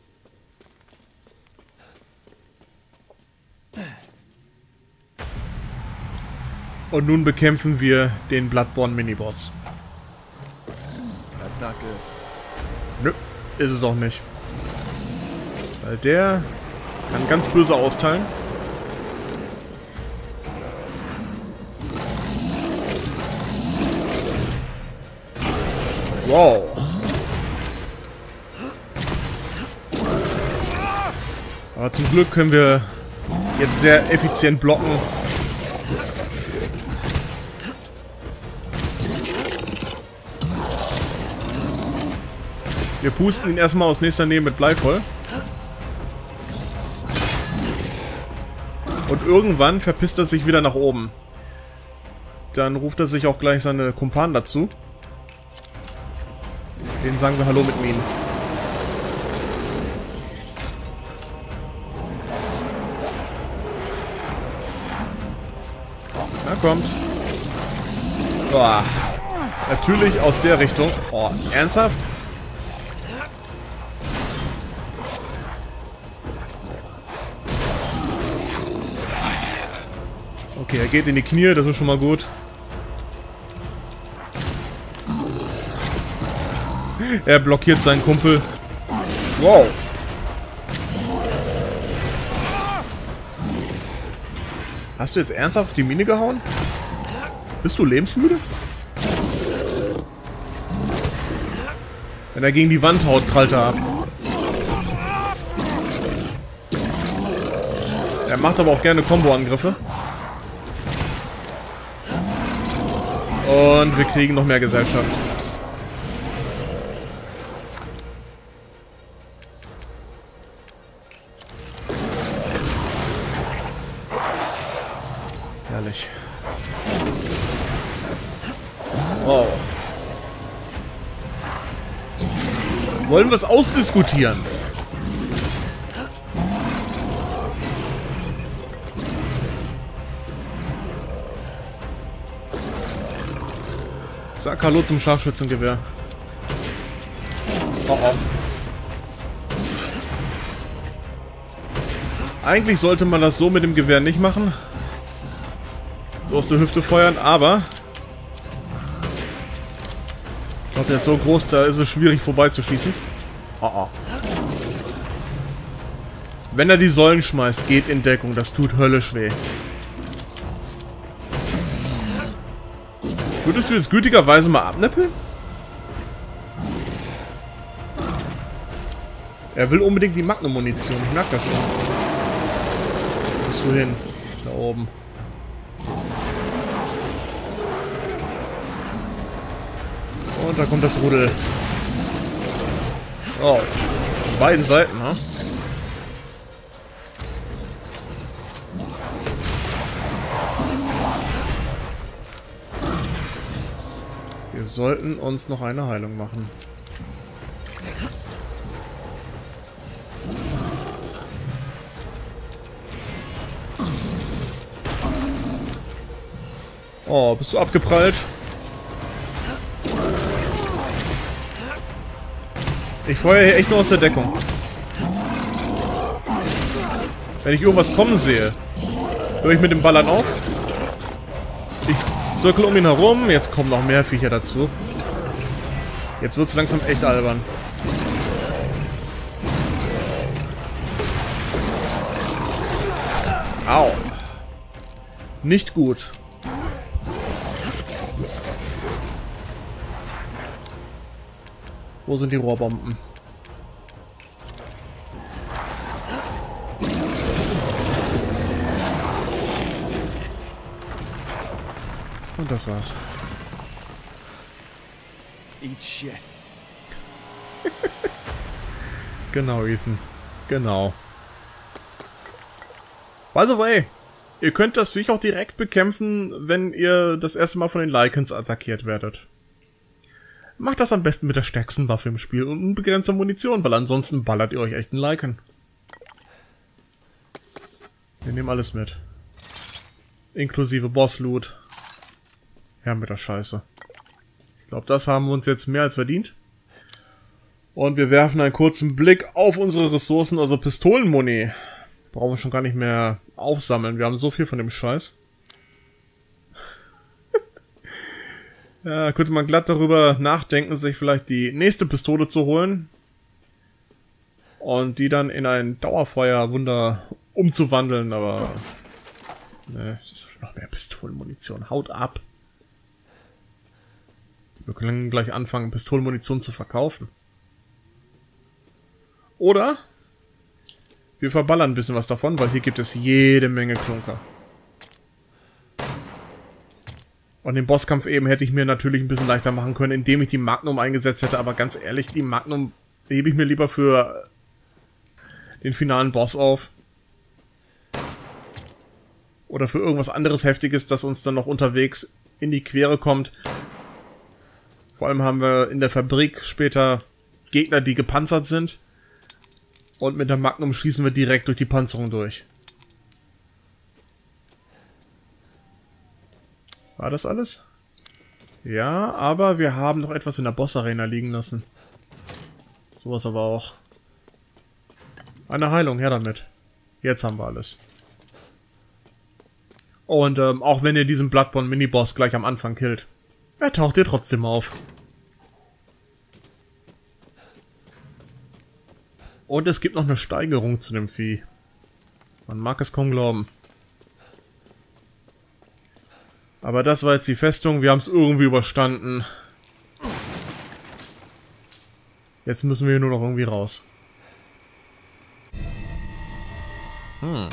Und nun bekämpfen wir den Bloodborne Miniboss. That's not good. Nö, ist es auch nicht. Weil der kann ganz böse austeilen. Wow. Aber zum Glück können wir jetzt sehr effizient blocken. Wir pusten ihn erstmal aus nächster Nähe mit Blei voll. Und irgendwann verpisst er sich wieder nach oben. Dann ruft er sich auch gleich seine Kumpanen dazu. Denen sagen wir Hallo mit Minen. Na kommt. Boah. Natürlich aus der Richtung. Oh, ernsthaft? Okay, er geht in die Knie, das ist schon mal gut. Er blockiert seinen Kumpel. Wow. Hast du jetzt ernsthaft auf die Mine gehauen? Bist du lebensmüde? Wenn er gegen die Wand haut, prallt er ab. Er macht aber auch gerne Combo-Angriffe. Und wir kriegen noch mehr Gesellschaft. Herrlich. Wow. Wollen wir es ausdiskutieren? Sag Hallo zum Scharfschützengewehr. Oh oh. Eigentlich sollte man das so mit dem Gewehr nicht machen. So aus der Hüfte feuern, aber... Ich glaube, der ist so groß, da ist es schwierig vorbeizuschießen. Oh oh. Wenn er die Säulen schmeißt, geht in Deckung. Das tut höllisch weh. Würdest du jetzt gütigerweise mal abnippeln? Er will unbedingt die Magnum-Munition. Ich merke das schon. Wo bist du hin? Da oben. Und da kommt das Rudel. Oh. Von beiden Seiten, ne? Wir sollten uns noch eine Heilung machen. Oh, bist du abgeprallt? Ich feuere hier echt nur aus der Deckung. Wenn ich irgendwas kommen sehe, höre ich mit dem Ballern auf. Ich zirkel um ihn herum. Jetzt kommen noch mehr Viecher dazu. Jetzt wird es langsam echt albern. Au. Nicht gut. Wo sind die Rohrbomben? Und das war's. Eat shit. Genau, Ethan. Genau. By the way, ihr könnt das Viech auch direkt bekämpfen, wenn ihr das erste Mal von den Lycans attackiert werdet. Macht das am besten mit der stärksten Waffe im Spiel und unbegrenzter Munition, weil ansonsten ballert ihr euch echt einen Lycan. Wir nehmen alles mit. Inklusive Boss-Loot. Ja, mit der Scheiße. Ich glaube, das haben wir uns jetzt mehr als verdient. Und wir werfen einen kurzen Blick auf unsere Ressourcen, also Pistolenmuni. Brauchen wir schon gar nicht mehr aufsammeln. Wir haben so viel von dem Scheiß. Ja, könnte man glatt darüber nachdenken, sich vielleicht die nächste Pistole zu holen. Und die dann in ein Dauerfeuerwunder umzuwandeln, aber... Ne, das ist noch mehr Pistolenmunition. Haut ab. Wir können gleich anfangen, Pistolenmunition zu verkaufen. Oder wir verballern ein bisschen was davon, weil hier gibt es jede Menge Klunker. Und den Bosskampf eben hätte ich mir natürlich ein bisschen leichter machen können, indem ich die Magnum eingesetzt hätte. Aber ganz ehrlich, die Magnum hebe ich mir lieber für den finalen Boss auf. Oder für irgendwas anderes Heftiges, das uns dann noch unterwegs in die Quere kommt. Vor allem haben wir in der Fabrik später Gegner, die gepanzert sind. Und mit der Magnum schießen wir direkt durch die Panzerung durch. War das alles? Ja, aber wir haben noch etwas in der Boss-Arena liegen lassen. Sowas aber auch. Eine Heilung, her damit. Jetzt haben wir alles. Und ähm, auch wenn ihr diesen Bloodborne Miniboss gleich am Anfang killt, er taucht ihr trotzdem auf. Und es gibt noch eine Steigerung zu dem Vieh. Man mag es kaum glauben. Aber das war jetzt die Festung. Wir haben es irgendwie überstanden. Jetzt müssen wir hier nur noch irgendwie raus. Hm.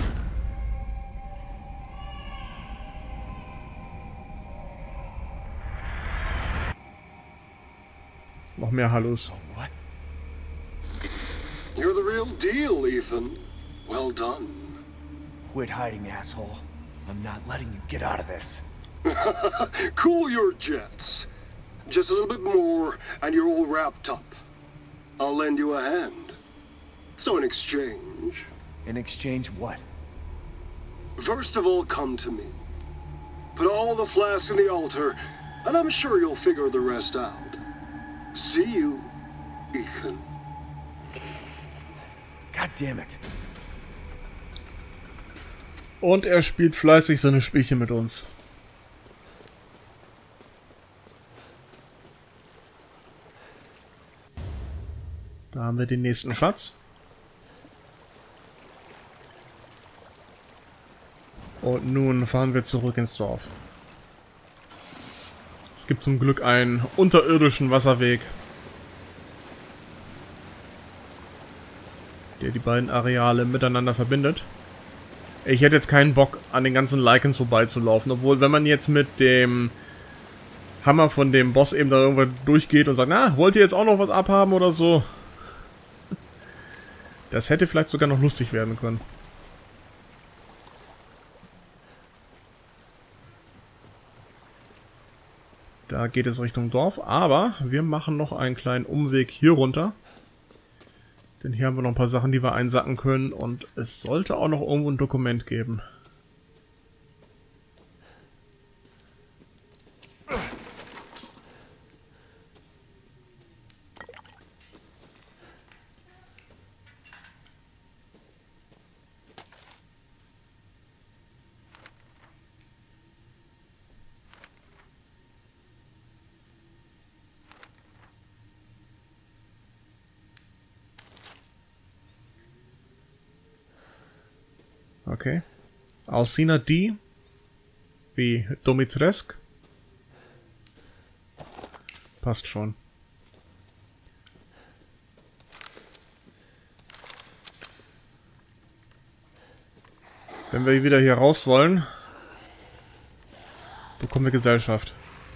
Noch mehr Hallos. What? You're the real deal, Ethan. Well done. Quit hiding, asshole. I'm not letting you get out of this. Cool your jets. Just a little bit more, and you're all wrapped up. I'll lend you a hand. So in exchange... In exchange what? First of all, come to me. Put all the flasks in the altar, and I'm sure you'll figure the rest out. See you, Ethan. God damn it. Und er spielt fleißig seine Spielchen mit uns. Da haben wir den nächsten Schatz. Und nun fahren wir zurück ins Dorf. Es gibt zum Glück einen unterirdischen Wasserweg, der die beiden Areale miteinander verbindet. Ich hätte jetzt keinen Bock, an den ganzen Lycans vorbeizulaufen, obwohl, wenn man jetzt mit dem Hammer von dem Boss eben da irgendwo durchgeht und sagt, na, wollt ihr jetzt auch noch was abhaben oder so? Das hätte vielleicht sogar noch lustig werden können. Da geht es Richtung Dorf, aber wir machen noch einen kleinen Umweg hier runter. Denn hier haben wir noch ein paar Sachen, die wir einsacken können und es sollte auch noch irgendwo ein Dokument geben. Okay. Alcina D. Wie Domitresk. Passt schon. Wenn wir wieder hier raus wollen, bekommen wir Gesellschaft.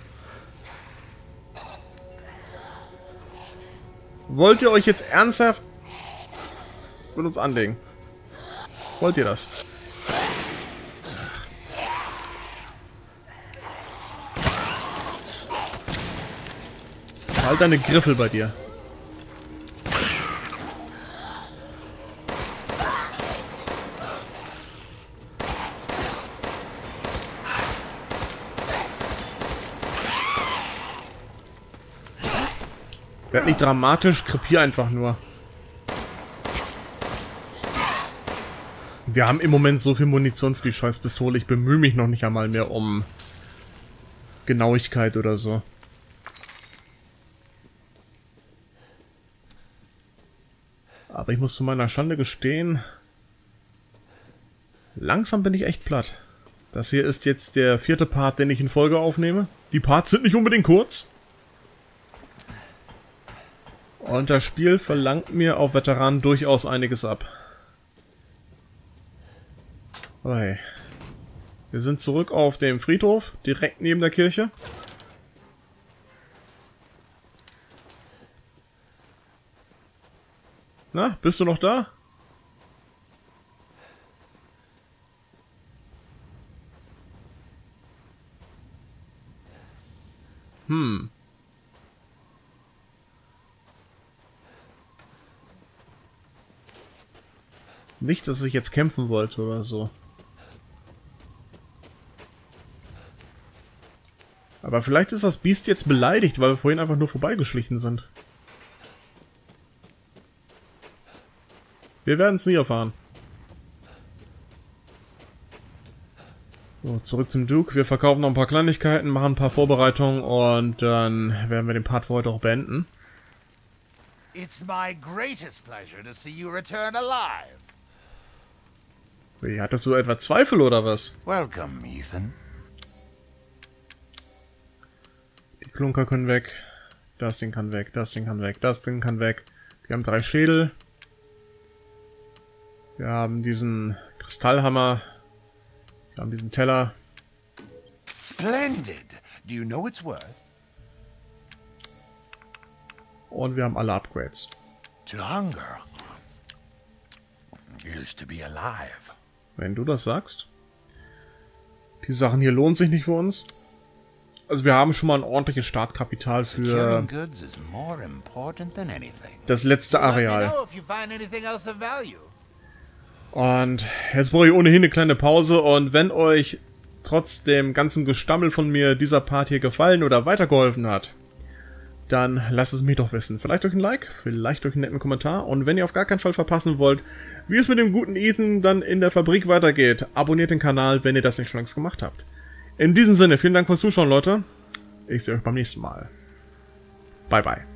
Wollt ihr euch jetzt ernsthaft mit uns anlegen? Wollt ihr das? Halt deine Griffel bei dir. Werd nicht dramatisch, krepier einfach nur. Wir haben im Moment so viel Munition für die scheiß Pistole, ich bemühe mich noch nicht einmal mehr um Genauigkeit oder so. Aber ich muss zu meiner Schande gestehen, langsam bin ich echt platt. Das hier ist jetzt der vierte Part, den ich in Folge aufnehme. Die Parts sind nicht unbedingt kurz. Und das Spiel verlangt mir auf Veteranen durchaus einiges ab. Okay. Wir sind zurück auf dem Friedhof, direkt neben der Kirche. Na, bist du noch da? Hm. Nicht, dass ich jetzt kämpfen wollte oder so. Aber vielleicht ist das Biest jetzt beleidigt, weil wir vorhin einfach nur vorbeigeschlichen sind. Wir werden es nie erfahren. So, zurück zum Duke. Wir verkaufen noch ein paar Kleinigkeiten, machen ein paar Vorbereitungen und dann werden wir den Part für heute auch beenden. It's my greatest pleasure to see you return alive. Wie, hattest du etwa Zweifel oder was? Welcome, Ethan. Die Klunker können weg. Das Ding kann weg, das Ding kann weg, das Ding kann weg. Wir haben drei Schädel. Wir haben diesen Kristallhammer. Wir haben diesen Teller. Splendid. Do you know its worth? Und wir haben alle Upgrades. To hunger is to be alive. Wenn du das sagst. Die Sachen hier lohnen sich nicht für uns. Also wir haben schon mal ein ordentliches Startkapital für das letzte Areal. Und jetzt brauche ich ohnehin eine kleine Pause. Und wenn euch trotz dem ganzen Gestammel von mir dieser Part hier gefallen oder weitergeholfen hat, dann lasst es mich doch wissen. Vielleicht durch ein Like, vielleicht durch einen netten Kommentar. Und wenn ihr auf gar keinen Fall verpassen wollt, wie es mit dem guten Ethan dann in der Fabrik weitergeht, abonniert den Kanal, wenn ihr das nicht schon längst gemacht habt. In diesem Sinne, vielen Dank fürs Zuschauen, Leute. Ich sehe euch beim nächsten Mal. Bye, bye.